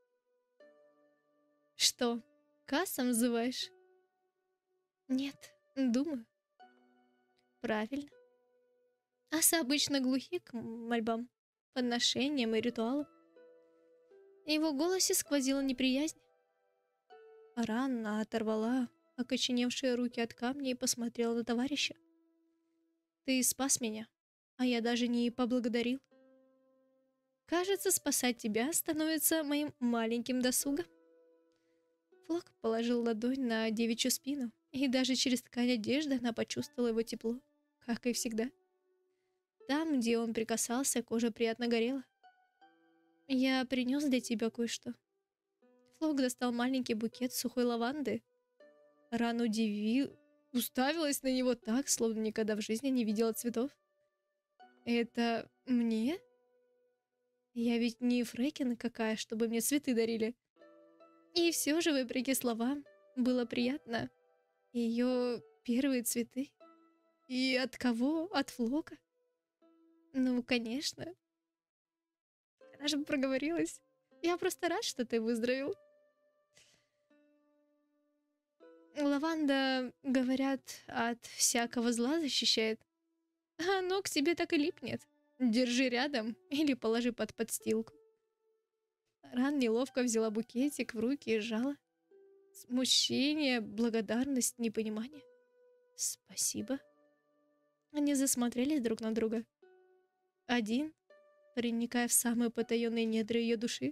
«Что, Кассом называешь?» «Нет, думаю». «Правильно. Асы обычно глухи к мольбам, подношениям и ритуалам». В его голосе сквозила неприязнь. Рана оторвала окоченевшие руки от камня и посмотрела на товарища. «Ты спас меня, а я даже не поблагодарил. Кажется, спасать тебя становится моим маленьким досугом». Флок положил ладонь на девичью спину, и даже через ткань одежды она почувствовала его тепло, как и всегда. Там, где он прикасался, кожа приятно горела. «Я принес для тебя кое-что». Флок достал маленький букет сухой лаванды. Ран уставилась на него так, словно никогда в жизни не видела цветов. «Это мне? Я ведь не Фрекин какая, чтобы мне цветы дарили». И все же, вопреки словам, было приятно. Ее первые цветы. И от кого? От Флока? Ну, конечно. Она же проговорилась. Я просто рад, что ты выздоровел. Лаванда, говорят, от всякого зла защищает. А оно к тебе так и липнет. Держи рядом или положи под подстилку. Ран неловко взяла букетик в руки и сжала. Смущение, благодарность, непонимание. Спасибо. Они засмотрелись друг на друга. Один, проникая в самые потаенные недра ее души.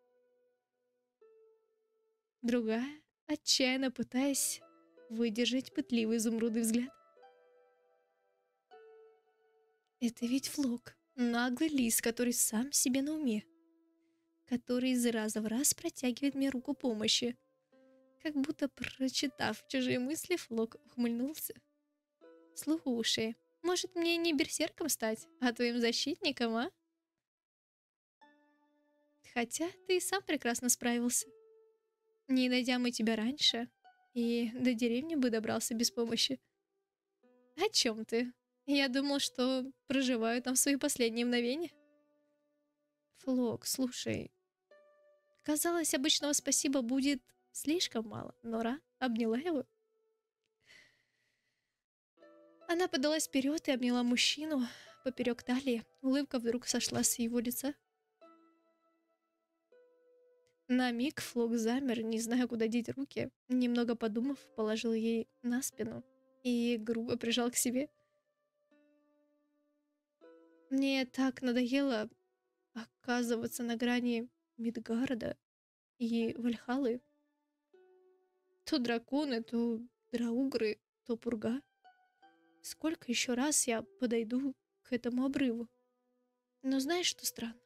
Другая, отчаянно пытаясь выдержать пытливый изумрудный взгляд. Это ведь Флок, наглый лис, который сам себе на уме, который из раза в раз протягивает мне руку помощи. Как будто, прочитав чужие мысли, Флок ухмыльнулся. Слушай, может мне не берсерком стать, а твоим защитником, а? Хотя ты и сам прекрасно справился. Не найдя мы тебя раньше, и до деревни бы добрался без помощи. О чем ты? Я думал, что проживаю там свои последние мгновения. Флок, слушай. Казалось, обычного спасибо будет слишком мало, но Ра обняла его. Она подалась вперед и обняла мужчину поперек талии. Улыбка вдруг сошла с его лица. На миг Флок замер, не зная, куда деть руки. Немного подумав, положил ей на спину и грубо прижал к себе. Мне так надоело оказываться на грани Мидгарда и Вальхаллы. То драконы, то драугры, то пурга. Сколько еще раз я подойду к этому обрыву? Но знаешь, что странно?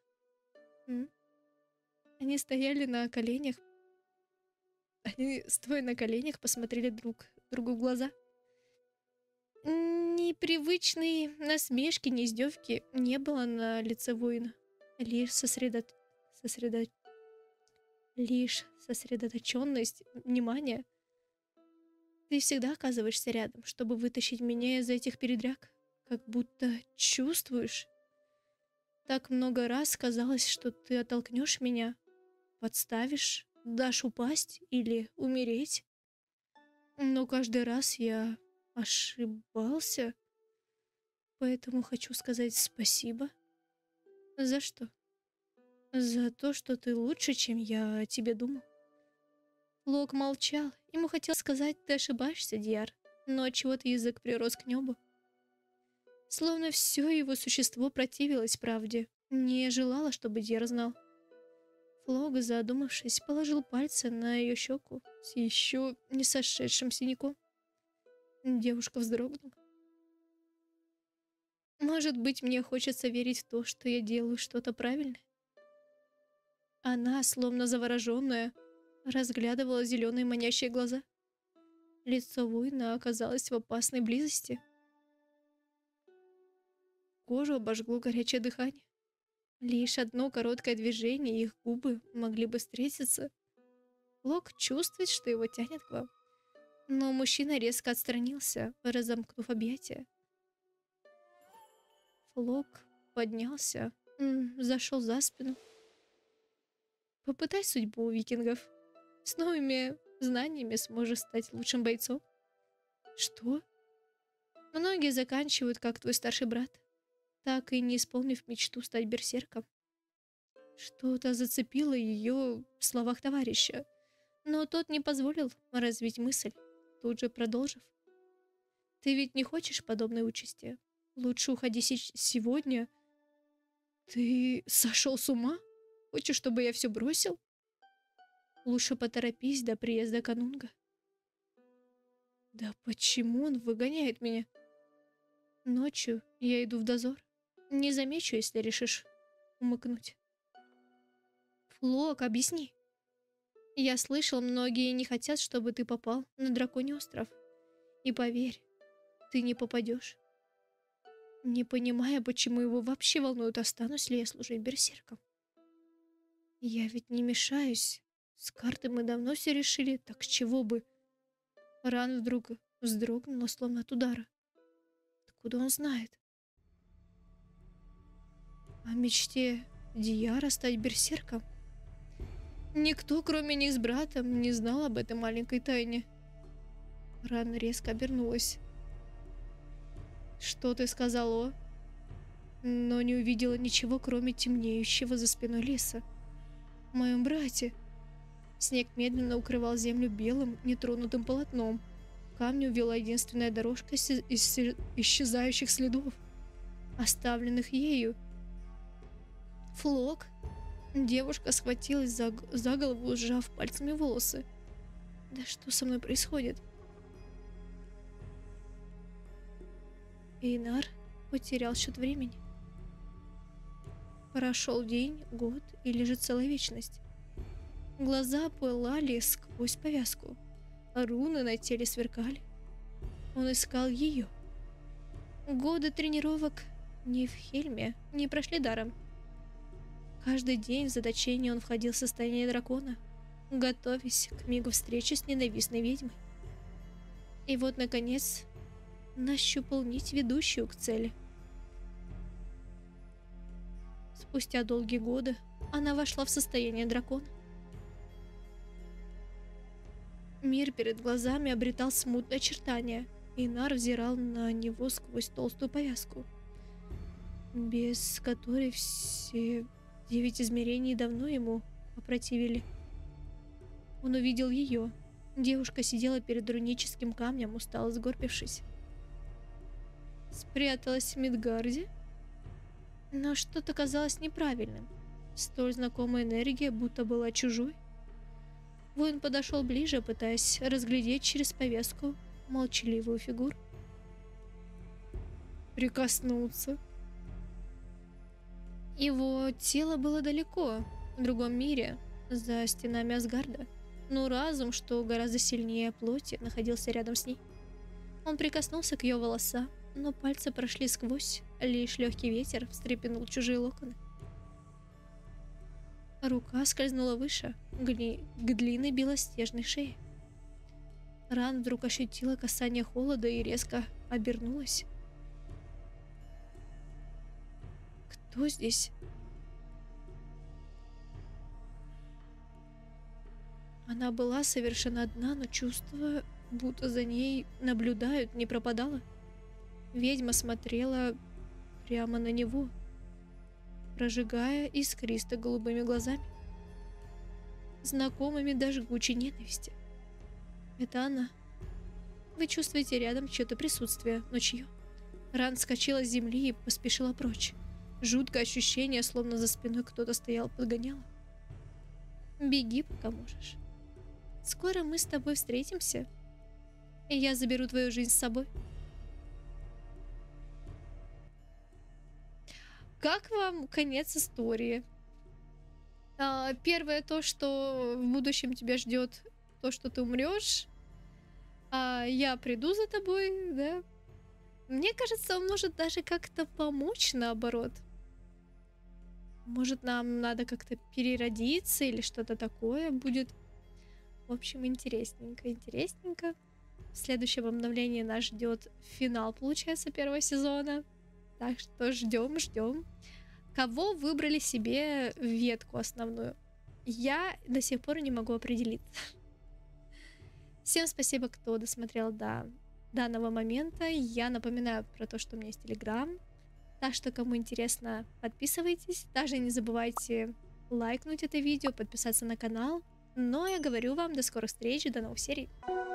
Они стояли на коленях. Они, стоя на коленях, посмотрели друг другу в глаза. Ни привычной насмешки, ни издевки не было на лице воина. Лишь сосредоточенность, внимание. Ты всегда оказываешься рядом, чтобы вытащить меня из этих передряг. Как будто чувствуешь. Так много раз казалось, что ты оттолкнешь меня, подставишь, дашь упасть или умереть. Но каждый раз я ошибался. Поэтому хочу сказать спасибо. За что? За то, что ты лучше, чем я о тебе думал. Флок молчал. Ему хотелось сказать: ты ошибаешься, Дьяр. Но отчего-то язык прирос к небу. Словно все его существо противилось правде. Не желало, чтобы Дьяр знал. Флок, задумавшись, положил пальцы на ее щеку с еще не сошедшим синяком. Девушка вздрогнула. Может быть, мне хочется верить в то, что я делаю что-то правильное? Она, словно завороженная, разглядывала зеленые манящие глаза. Лицо воина оказалось в опасной близости. Кожу обожгло горячее дыхание. Лишь одно короткое движение, и их губы могли бы встретиться. Флок чувствует, что его тянет к вам. Но мужчина резко отстранился, разомкнув объятия. Флок поднялся, зашел за спину. Попытай судьбу викингов. С новыми знаниями сможешь стать лучшим бойцом. Что? Многие заканчивают, как твой старший брат, так и не исполнив мечту стать берсерком. Что-то зацепило ее в словах товарища, но тот не позволил развить мысль, тут же продолжив. Ты ведь не хочешь подобной участи? Лучше уходи сегодня. Ты сошел с ума? Хочешь, чтобы я все бросил? Лучше поторопись до приезда канунга. Да почему он выгоняет меня? Ночью я иду в дозор. Не замечу, если решишь умыкнуть. Флок, объясни. Я слышал, многие не хотят, чтобы ты попал на Драконий остров. И поверь, ты не попадешь. Не понимая, почему его вообще волнует, останусь ли я служить берсерком. Я ведь не мешаюсь. С карты мы давно все решили, так с чего бы? Ран вдруг вздрогнула, словно от удара. Откуда он знает? О мечте Дьяра стать берсерком? Никто, кроме них с братом, не знал об этой маленькой тайне. Ран резко обернулась. «Что ты сказала?» Но не увидела ничего, кроме темнеющего за спиной леса. «В моем брате!» Снег медленно укрывал землю белым, нетронутым полотном. К камню вела единственная дорожка из исчезающих следов, оставленных ею. «Флок!» Девушка схватилась за голову, сжав пальцами волосы. «Да что со мной происходит?» Эйнар потерял счет времени. Прошел день, год или же целая вечность. Глаза пылали сквозь повязку, а руны на теле сверкали. Он искал ее. Годы тренировок ни в Хельме не прошли даром. Каждый день в заточении он входил в состояние дракона, готовясь к мигу встречи с ненавистной ведьмой. И вот, наконец, нащупал нить, ведущую к цели. Спустя долгие годы она вошла в состояние дракона. Мир перед глазами обретал смутные очертания, и Нар взирал на него сквозь толстую повязку, без которой все 9 измерений давно ему опротивили. Он увидел ее. Девушка сидела перед руническим камнем, устало сгорбившись. Спряталась в Мидгарде? Но что-то казалось неправильным. Столь знакомая энергия будто была чужой. Воин подошел ближе, пытаясь разглядеть через повязку молчаливую фигуру. Прикоснуться. Его тело было далеко, в другом мире, за стенами Асгарда, но разум, что гораздо сильнее плоти, находился рядом с ней. Он прикоснулся к ее волосам, но пальцы прошли сквозь, лишь легкий ветер встрепенул чужие локоны. Рука скользнула выше, к длинной белоснежной шее. Ран вдруг ощутила касание холода и резко обернулась. Кто здесь? Она была совершенно одна, но чувство, будто за ней наблюдают, не пропадало. Ведьма смотрела прямо на него, прожигая искристо-голубыми глазами, знакомыми до жгучей ненависти. Это она. Вы чувствуете рядом чье-то присутствие, но чье? Ран вскочила с земли и поспешила прочь. Жуткое ощущение, словно за спиной кто-то стоял, подгоняло. Беги, пока можешь. Скоро мы с тобой встретимся, и я заберу твою жизнь с собой. Как вам конец истории? Первое то, что в будущем тебя ждет, то, что ты умрешь. Я приду за тобой, да? Мне кажется, он может даже как-то помочь, наоборот. Может, нам надо как-то переродиться или что-то такое будет. В общем, интересненько, интересненько. В следующем обновлении нас ждет финал, получается, первого сезона. Так что ждем. Кого выбрали себе ветку основную? Я до сих пор не могу определиться. Всем спасибо, кто досмотрел до данного момента. Я напоминаю про то, что у меня есть Telegram. Так что, кому интересно, подписывайтесь. Также не забывайте лайкнуть это видео, подписаться на канал. Ну, а я говорю вам до скорых встреч, до новых серий.